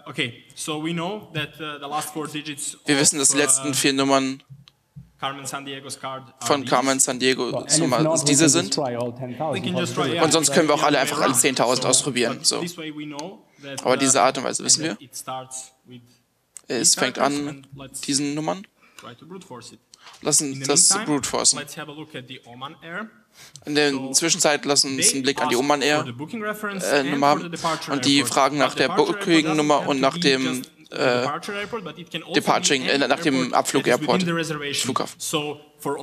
Wir wissen, dass die letzten vier Nummern von Carmen Sandiego diese sind. Und sonst können wir auch alle einfach alle zehntausend ausprobieren. So. Aber diese Art und Weise wissen wir. Es fängt an mit diesen Nummern. Lass uns das brute forcen. In der Zwischenzeit lassen wir uns einen Blick an die Oman Air äh, Nummer haben und die fragen nach der Booking Nummer und nach dem äh, Departing, äh, nach dem Abflug Airport, Flughafen. Für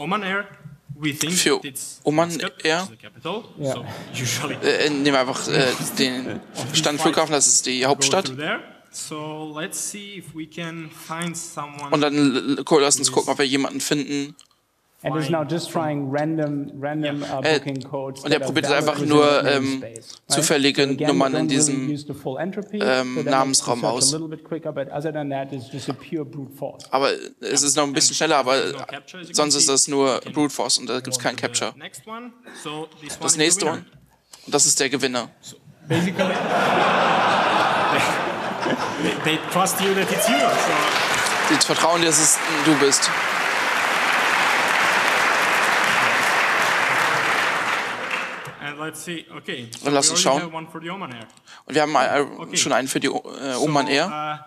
Oman Air äh, nehmen wir einfach äh, den Standflughafen, das ist die Hauptstadt. Und dann lass uns gucken, ob wir jemanden finden. And is now just trying random, random uh, booking codes. Und er probiert einfach nur ähm, zufällige Nummern in diesem ähm, Namensraum aus. Aber es ist noch ein bisschen schneller, aber sonst ist das nur Brute Force und da gibt es kein Capture. Das nächste One, und das ist der Gewinner. They trust you that it's you. Sie vertrauen dir, dass es du bist. Und lass uns schauen. Und wir haben äh, schon einen für die äh, Oman Air.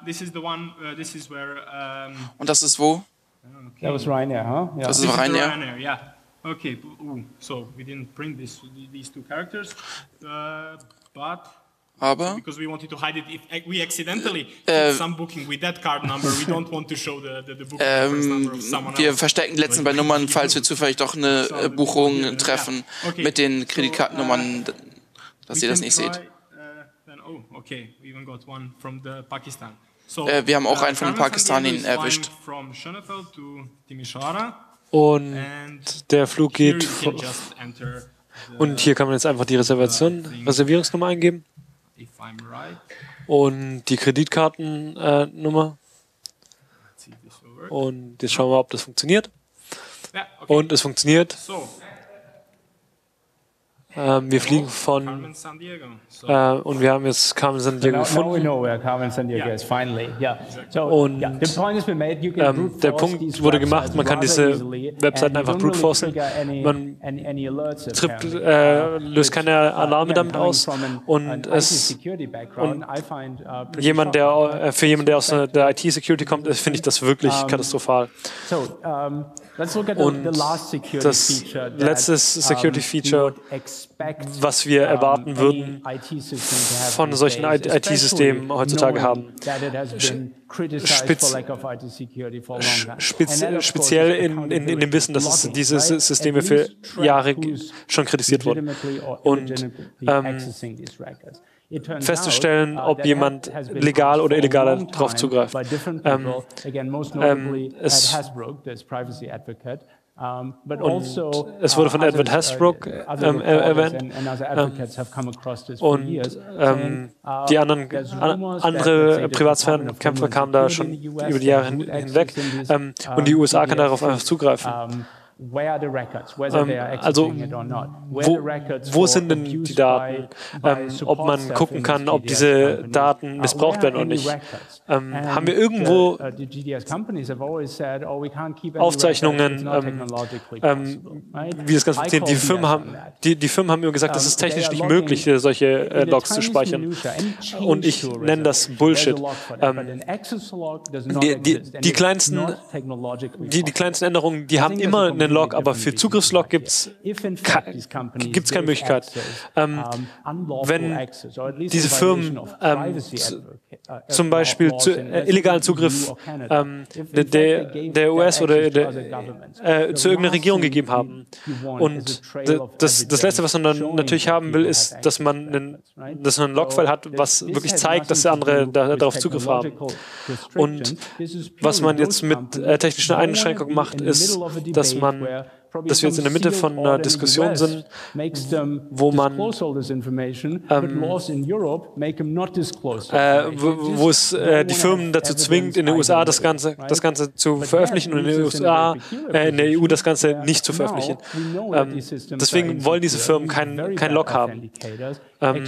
Und das ist wo? Das ist Ryanair, huh? Das ist Ryanair. Okay, so we didn't print this, these two characters, uh, but aber because we wanted to hide it if we accidentally did some booking with that card number, we don't want to show the the, the booking reference number of someone else. Wir verstecken die letzten beiden Nummern, falls wir zufällig doch eine äh, Buchung treffen mit den Kreditkartennummern, dass ihr das nicht seht. Oh, okay, we even got one from the Pakistan. Äh, wir haben auch einen von den Pakistanien erwischt. Und der Flug geht... Und hier kann man jetzt einfach die Reservation, Reservierungsnummer eingeben. Und die Kreditkartennummer. Äh, und jetzt schauen wir, ob das funktioniert. Und es funktioniert. Ähm, wir fliegen von äh, und wir haben jetzt Carmen Sandiego gefunden. Und ähm, der Punkt wurde gemacht, man kann diese Webseiten einfach brute forcen. Man trippt, äh, löst keine Alarme damit aus. Und, es, und jemand, der, äh, für jemanden, der aus der I T-Security kommt, finde ich das wirklich katastrophal. Und das letzte Security-Feature, was wir erwarten würden von solchen I T-Systemen heutzutage haben. Spez spez speziell in, in, in dem Wissen, dass es diese Systeme für Jahre schon kritisiert wurden. Und ähm, festzustellen, ob jemand legal oder illegal darauf zugreift. Ähm, ähm, es, und es wurde von Edward Hasbrook ähm, erwähnt. Ähm, und ähm, die anderen an, andere Privatsphärenkämpfer kamen da schon über die Jahre hin, hinweg. Ähm, und die U S A kann darauf einfach zugreifen. Ähm, also, wo, wo sind denn die Daten? Ähm, ob man gucken kann, ob diese Daten missbraucht werden oder nicht. Ähm, haben wir irgendwo Aufzeichnungen, ähm, ähm, wie das Ganze funktioniert? Die Firmen haben, die, die Firmen haben mir gesagt, es ist technisch nicht möglich, solche äh, Logs zu speichern. Und ich nenne das Bullshit. Ähm, die, die, die, kleinsten, die, die kleinsten Änderungen, die haben immer eine Log, aber für Zugriffslog gibt es gibt's keine Möglichkeit. Ähm, wenn diese Firmen ähm, zum Beispiel zu, äh, illegalen Zugriff ähm, der, der U S oder der, äh, zu irgendeiner Regierung gegeben haben. Und das, das Letzte, was man dann natürlich haben will, ist, dass man einen, dass man einen Logfile hat, was wirklich zeigt, dass andere da, darauf Zugriff haben. Und was man jetzt mit äh, technischen Einschränkungen macht, ist, dass man dass wir jetzt in der Mitte von einer Diskussion sind, wo man ähm, äh, wo, wo es äh, die Firmen dazu zwingt, in den U S A das Ganze, das Ganze zu veröffentlichen und in den U S A, äh, in der E U das Ganze nicht zu veröffentlichen. Ähm, deswegen wollen diese Firmen keinen kein Log haben. Ähm,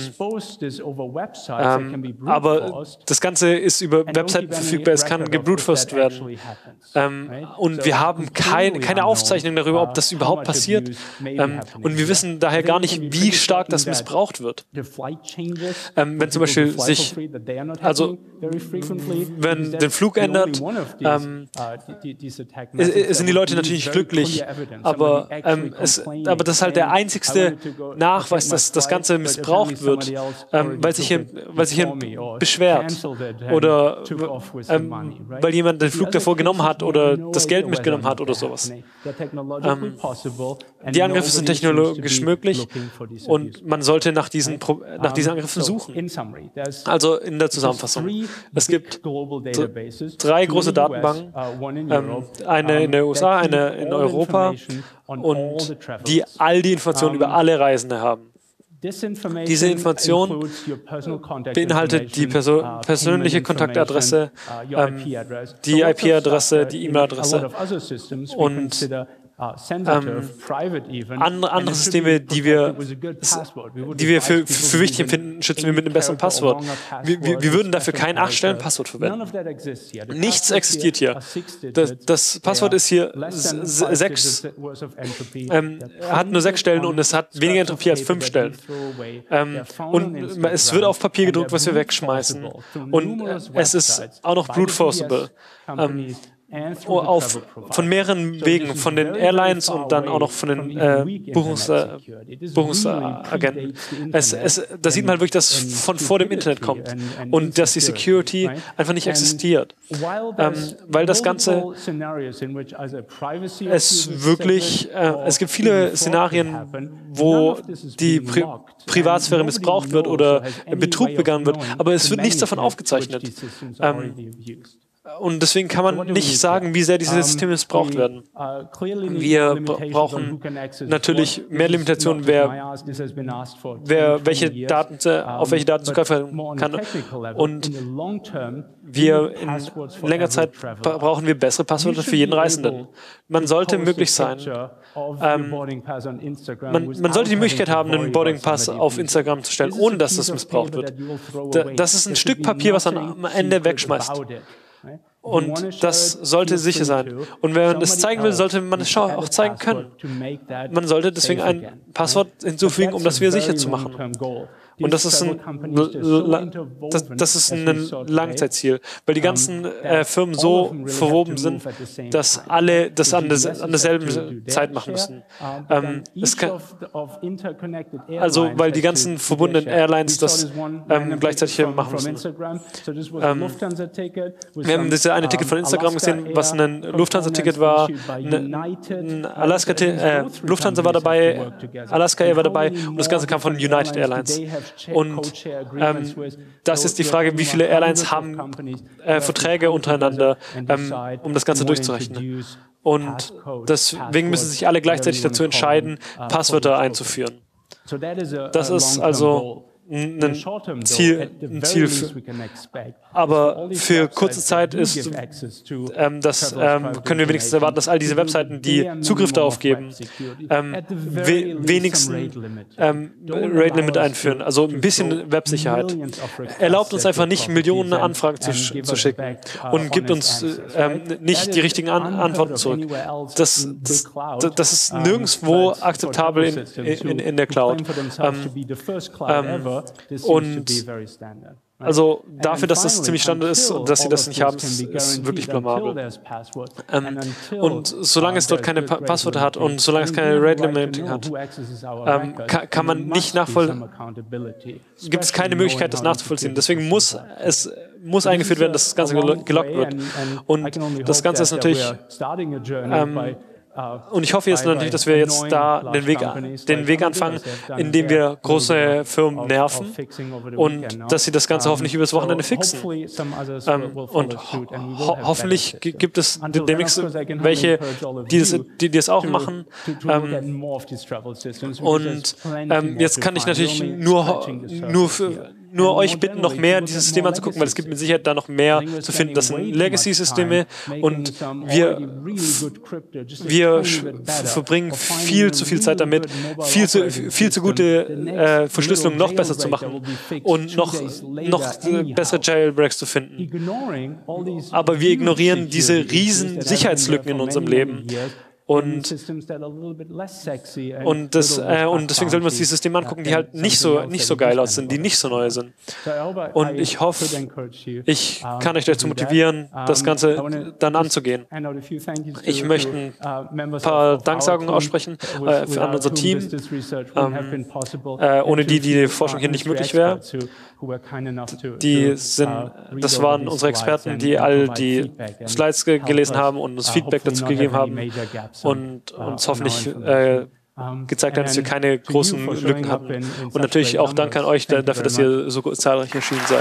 ähm, aber das Ganze ist über Webseiten verfügbar, es kann gebruteforced werden. Ähm, und wir haben kein, keine Aufzeichnung darüber, ob das überhaupt passiert. Ähm, und wir wissen daher gar nicht, wie stark das missbraucht wird. Ähm, wenn zum Beispiel sich, also wenn den Flug ändert, ähm, sind die Leute natürlich nicht glücklich, aber, ähm, es, aber das ist halt der einzigste Nachweis, dass das Ganze missbraucht wird, ähm, weil sich hier, weil sich hier beschwert oder ähm, weil jemand den Flug davor genommen hat oder das Geld mitgenommen hat oder sowas. Ähm, die Angriffe sind technologisch möglich und man sollte nach diesen, Pro nach diesen Angriffen suchen. Also in der Zusammenfassung. Es gibt drei große Datenbanken, ähm, eine in den U S A, eine in Europa und die all die Informationen über alle Reisende haben. Diese Information beinhaltet die Perso persönliche Kontaktadresse, ähm, die I P-Adresse, die E-Mail-Adresse und ähm, andere, andere Systeme, die wir, die wir für, für wichtig empfinden, schützen wir mit einem besseren Passwort. Wir, wir, wir würden dafür kein acht Stellen Passwort verwenden. Nichts existiert hier. Das, das Passwort ist hier sechs, ähm, hat nur sechs Stellen und es hat weniger Entropie als fünf Stellen. Ähm, und es wird auf Papier gedruckt, was wir wegschmeißen. Und es ist auch noch brute forceable. Ähm, auf, von mehreren Wegen, von den Airlines und dann auch noch von den äh, Buchungs, äh, Buchungsagenten. Es, es, da sieht man halt wirklich, dass es von vor dem Internet kommt und dass die Security einfach nicht existiert. Ähm, weil das Ganze, es wirklich, äh, es gibt viele Szenarien, wo die Pri Privatsphäre missbraucht wird oder Betrug begangen wird, aber es wird nichts davon aufgezeichnet. Ähm, Und deswegen kann man nicht sagen, wie sehr diese Systeme missbraucht werden. Wir brauchen natürlich mehr Limitationen, wer, wer welche Daten, auf welche Daten zugreifen kann. Und wir in längerer Zeit brauchen wir bessere Passwörter für jeden Reisenden. Man sollte möglich sein, ähm, man, man sollte die Möglichkeit haben, einen Boarding Pass auf Instagram zu stellen, ohne dass das missbraucht wird. Das ist ein Stück Papier, was man am Ende wegschmeißt. Und das sollte sicher sein. Und wenn man das zeigen will, sollte man es auch zeigen können. Man sollte deswegen ein Passwort hinzufügen, um das wieder sicher zu machen. Und das ist ein, das, das ist ein Langzeitziel, weil die ganzen äh, Firmen so verwoben sind, dass alle das an, des, an derselben Zeit machen müssen. Ähm, es kann, also, weil die ganzen verbundenen Airlines das ähm, gleichzeitig machen müssen. Ähm, wir haben das eine Ticket von Instagram gesehen, was ein Lufthansa-Ticket war. Ein, ein Alaska äh, Lufthansa war dabei, Alaska Air war dabei und das Ganze kam von United Airlines. Und ähm, das ist die Frage, wie viele Airlines haben äh, Verträge untereinander, ähm, um das Ganze durchzurechnen. Und deswegen müssen sich alle gleichzeitig dazu entscheiden, Passwörter einzuführen. Das ist also ein Ziel, ein Ziel für, aber für kurze Zeit ist, ähm, das ähm, können wir wenigstens erwarten, dass all diese Webseiten, die Zugriff darauf geben, ähm, we wenigstens ähm, Rate Limit einführen, also ein bisschen Websicherheit. Erlaubt uns einfach nicht, Millionen Anfragen zu, sch zu schicken und gibt uns ähm, nicht die richtigen An Antworten zurück. Das, das, das ist nirgendwo akzeptabel in, in, in der Cloud. Ähm, ähm, Und also dafür, dass das ziemlich Standard ist und dass sie das nicht haben, ist, ist wirklich blamabel. Ähm, und solange es dort keine pa Passwörter hat und solange es keine Rate Limiting hat, ähm, kann, kann man nicht nachvollziehen, gibt es keine Möglichkeit, das nachzuvollziehen. Deswegen muss es muss eingeführt werden, dass das Ganze gelockt wird. Und das Ganze ist natürlich ähm, und ich hoffe jetzt natürlich, dass wir jetzt da den Weg, den Weg anfangen, indem wir große Firmen nerven und dass sie das Ganze hoffentlich übers Wochenende fixen. Ähm, und ho hoffentlich gibt es demnächst welche, die das, die, die das auch machen. Ähm, und ähm, jetzt kann ich natürlich nur, nur für Nur euch bitten, noch mehr in dieses System anzugucken, weil es gibt mit Sicherheit da noch mehr zu finden. Das sind Legacy-Systeme und wir, wir verbringen viel zu viel Zeit damit, viel zu, viel zu gute äh, Verschlüsselung noch besser zu machen und noch, noch bessere Jailbreaks zu finden. Aber wir ignorieren diese riesen Sicherheitslücken in unserem Leben. Und, und, das, äh, und deswegen sollten wir uns die Systeme angucken, die halt nicht so, nicht so geil aussehen, die nicht so neu sind. Und ich hoffe, ich kann euch dazu motivieren, das Ganze dann anzugehen. Ich möchte ein paar Danksagungen aussprechen äh, für an unser Team, ähm, äh, ohne die die Forschung hier nicht möglich wäre. Die sind, das waren unsere Experten, die all die Slides ge gelesen haben und uns Feedback dazu gegeben haben und uns hoffentlich äh, gezeigt haben, dass wir keine großen Lücken hatten. Und natürlich auch Dank an euch dafür, dass ihr so zahlreich erschienen seid.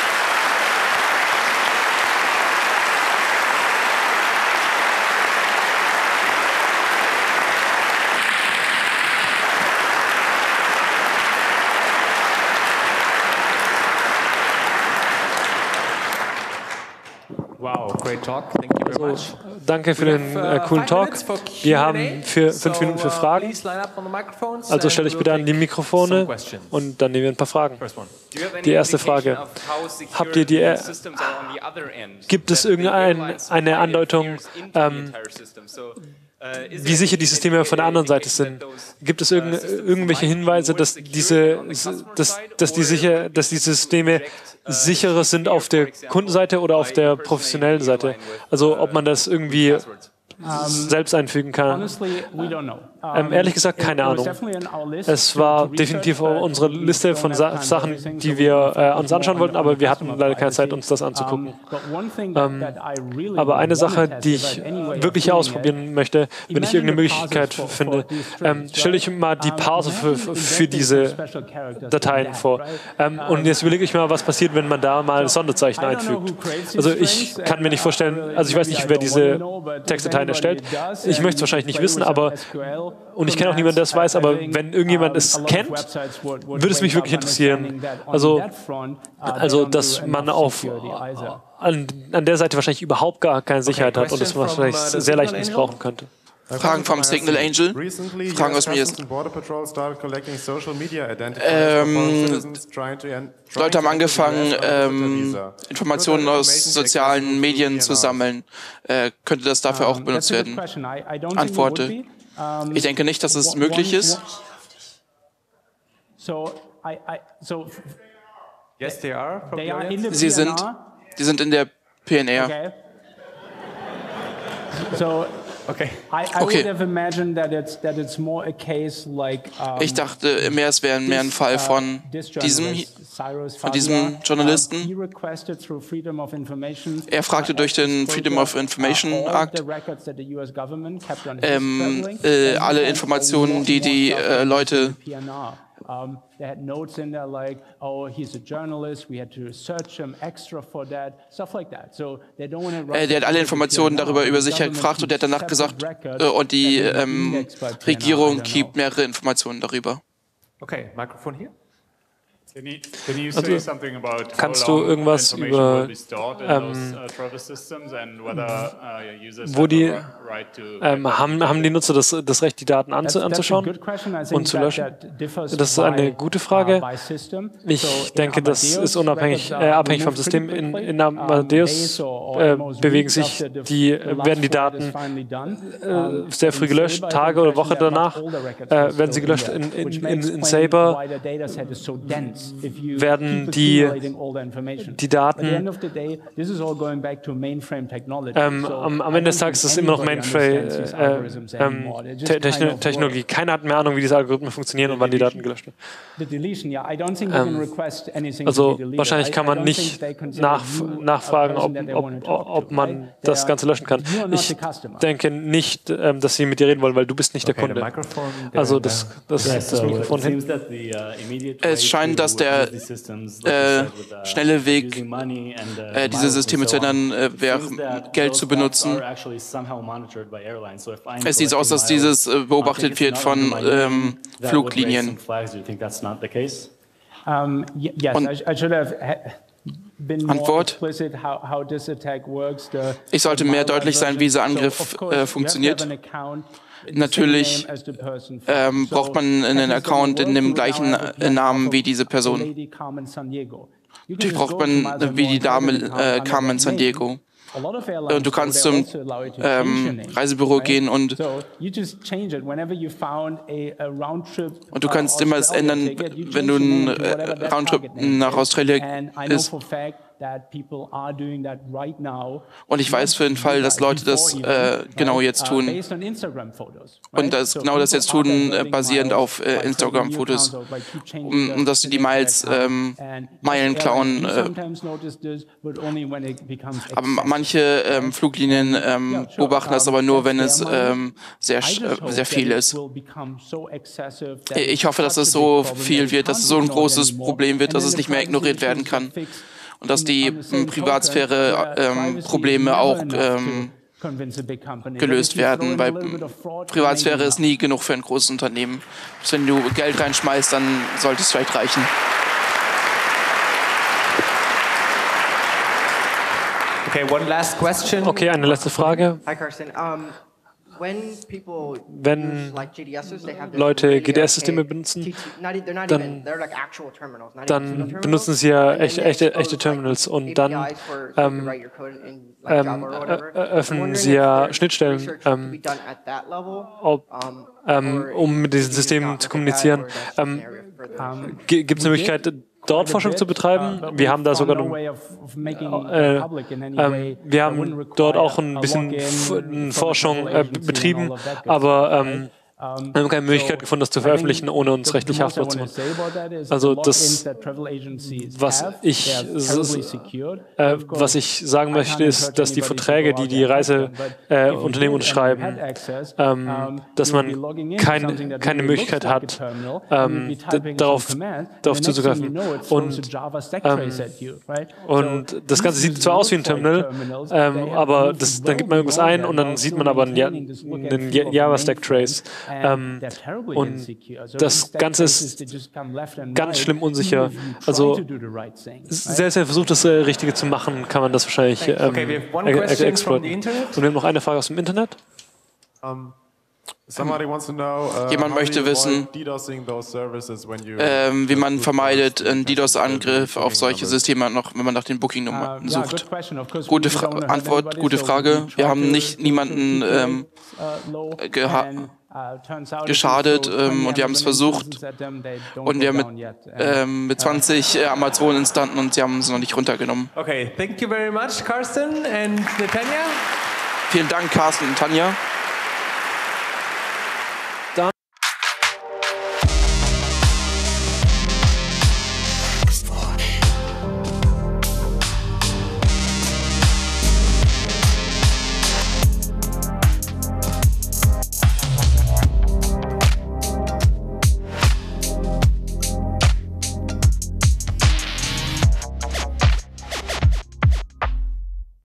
Also, danke für den äh, coolen Talk. Wir haben für fünf Minuten für Fragen. Also stellt euch bitte an die Mikrofone und dann nehmen wir ein paar Fragen. Die erste Frage. Habt ihr die, äh, gibt es irgendeine Andeutung, ähm, wie sicher die Systeme von der anderen Seite sind. Gibt es irgend, irgendwelche Hinweise, dass diese, dass, dass, die sicher, dass die Systeme sicherer sind auf der Kundenseite oder auf der professionellen Seite? Also ob man das irgendwie selbst einfügen kann. Ähm, ehrlich gesagt, keine Ahnung. Es war definitiv auf unserer Liste von Sa Sachen, die wir äh, uns anschauen wollten, aber wir hatten leider keine Zeit, uns das anzugucken. Ähm, aber eine Sache, die ich wirklich ausprobieren möchte, wenn ich irgendeine Möglichkeit finde, ähm, stelle ich mal die Parser für, für diese Dateien vor. Ähm, und jetzt überlege ich mal, was passiert, wenn man da mal Sonderzeichen einfügt. Also ich kann mir nicht vorstellen, also ich weiß nicht, wer diese Textdateien erstellt. Ich möchte es wahrscheinlich nicht wissen, aber und ich kenne auch niemanden, der es weiß, aber wenn irgendjemand es kennt, würde es mich wirklich interessieren. Also, also dass man auf, an, an der Seite wahrscheinlich überhaupt gar keine Sicherheit hat und es wahrscheinlich sehr leicht missbrauchen könnte. Fragen vom Signal Angel. Fragen aus mir jetzt. Ähm, Leute haben angefangen, ähm, Informationen aus sozialen Medien zu sammeln. Äh, könnte das dafür auch benutzt werden? Antworte. Ich denke nicht, dass es möglich ist. Sie sind, die sind in der P N R. Okay. Okay. Ich dachte mehr, es wäre mehr ein Fall von diesem, von diesem Journalisten. Er fragte durch den Freedom of Information Act ähm, äh, alle Informationen, die die äh, Leute Um, they had notes in there like, oh, he's a journalist, we had to search him extra for that, stuff like that. So they don't want to. Äh, der hat alle Informationen darüber über Sicherheit gefragt und der hat danach gesagt, äh, und die ähm, Regierung gibt mehrere Informationen darüber. Okay, Mikrofon hier. Also, kannst du irgendwas über, ähm, wo die, ähm, haben, haben die Nutzer das, das Recht, die Daten anzu, anzuschauen und zu löschen? Das ist eine gute Frage. Ich denke, das ist unabhängig, äh, abhängig vom System. In, in Amadeus äh, bewegen sich die, werden die Daten äh, sehr früh gelöscht, Tage oder Woche danach äh, werden sie gelöscht. In, in, in, in Saber werden die, die Daten, ähm, am, am Ende des Tages ist es immer noch Mainframe äh, ähm, Te Techno Technologie. Keiner hat mehr Ahnung, wie diese Algorithmen funktionieren und wann die Daten gelöscht werden. Ähm, also wahrscheinlich kann man nicht nach, nachfragen, ob, ob, ob man das Ganze löschen kann. Ich denke nicht, ähm, dass sie mit dir reden wollen, weil du bist nicht der Kunde. Also das, das, das Mikrofon hin. Es scheint, dass der äh, schnelle Weg, äh, diese Systeme zu ändern, äh, wäre, Geld zu benutzen. Es sieht so aus, dass dieses äh, beobachtet wird von ähm, Fluglinien. Und Antwort. Ich sollte mehr deutlich sein, wie dieser Angriff äh, funktioniert. Natürlich ähm, braucht man einen Account in dem gleichen Namen wie diese Person. Natürlich braucht man wie die Dame äh, Carmen Sandiego. Und du kannst zum ähm, Reisebüro gehen und, und du kannst immer es ändern, wenn du einen äh, Roundtrip nach Australien bist. Und ich weiß für den Fall, dass Leute das äh, genau jetzt tun. Und das, genau das jetzt tun, äh, basierend auf äh, Instagram-Fotos. Um, um dass sie die Miles, ähm, Meilen klauen. Äh. Aber manche ähm, Fluglinien ähm, beobachten das aber nur, wenn es ähm, sehr, äh, sehr viel ist. Ich hoffe, dass es so viel wird, dass es so ein großes Problem wird, dass es nicht mehr ignoriert werden kann. Und dass die Privatsphäre-Probleme ähm, auch ähm, gelöst werden, weil Privatsphäre ist nie genug für ein großes Unternehmen. Also wenn du Geld reinschmeißt, dann sollte es vielleicht reichen. Okay, one last question. Okay, eine letzte Frage. Hi, Carsten. Um wenn Leute G D S-Systeme benutzen, dann, dann benutzen sie ja echte, echte, echte Terminals und dann ähm, ähm, öffnen sie ja Schnittstellen, ähm, ob, ähm, um mit diesen Systemen zu kommunizieren. Ähm, Gibt es eine Möglichkeit, dort Forschung zu betreiben? Wir haben da sogar noch, äh, äh, wir haben dort auch ein bisschen Forschung äh, betrieben, aber ähm, wir haben keine Möglichkeit gefunden, das zu veröffentlichen, ohne uns rechtlich haftbar zu machen. Also das, was ich, äh, was ich sagen möchte, ist, dass die Verträge, die die Reiseunternehmen äh, unterschreiben, ähm, dass man kein, keine Möglichkeit hat, ähm, darauf, darauf zuzugreifen. Und, ähm, und das Ganze sieht zwar aus wie ein Terminal, ähm, aber das, dann gibt man irgendwas ein und dann sieht man aber einen, einen Java-Stack-Trace. Ähm, und das Ganze ist ganz schlimm unsicher. Also selbst wenn man versucht, das äh, Richtige zu machen, kann man das wahrscheinlich ähm, okay, äh, exploiten. Und wir haben noch eine Frage aus dem Internet. Um, know, uh, Jemand möchte wissen, ähm, wie man vermeidet einen DDoS-Angriff auf solche Systeme, noch, wenn man nach den Booking-Nummern sucht. Gute Fra Antwort, gute Frage. Wir haben nicht niemanden ähm, geschadet ähm, und wir haben es versucht und wir haben mit, ähm, mit zwanzig äh, Amazon-Instanten und sie haben es noch nicht runtergenommen. Okay, thank you very much, Carsten and Netanya. Vielen Dank, Carsten und Tanja.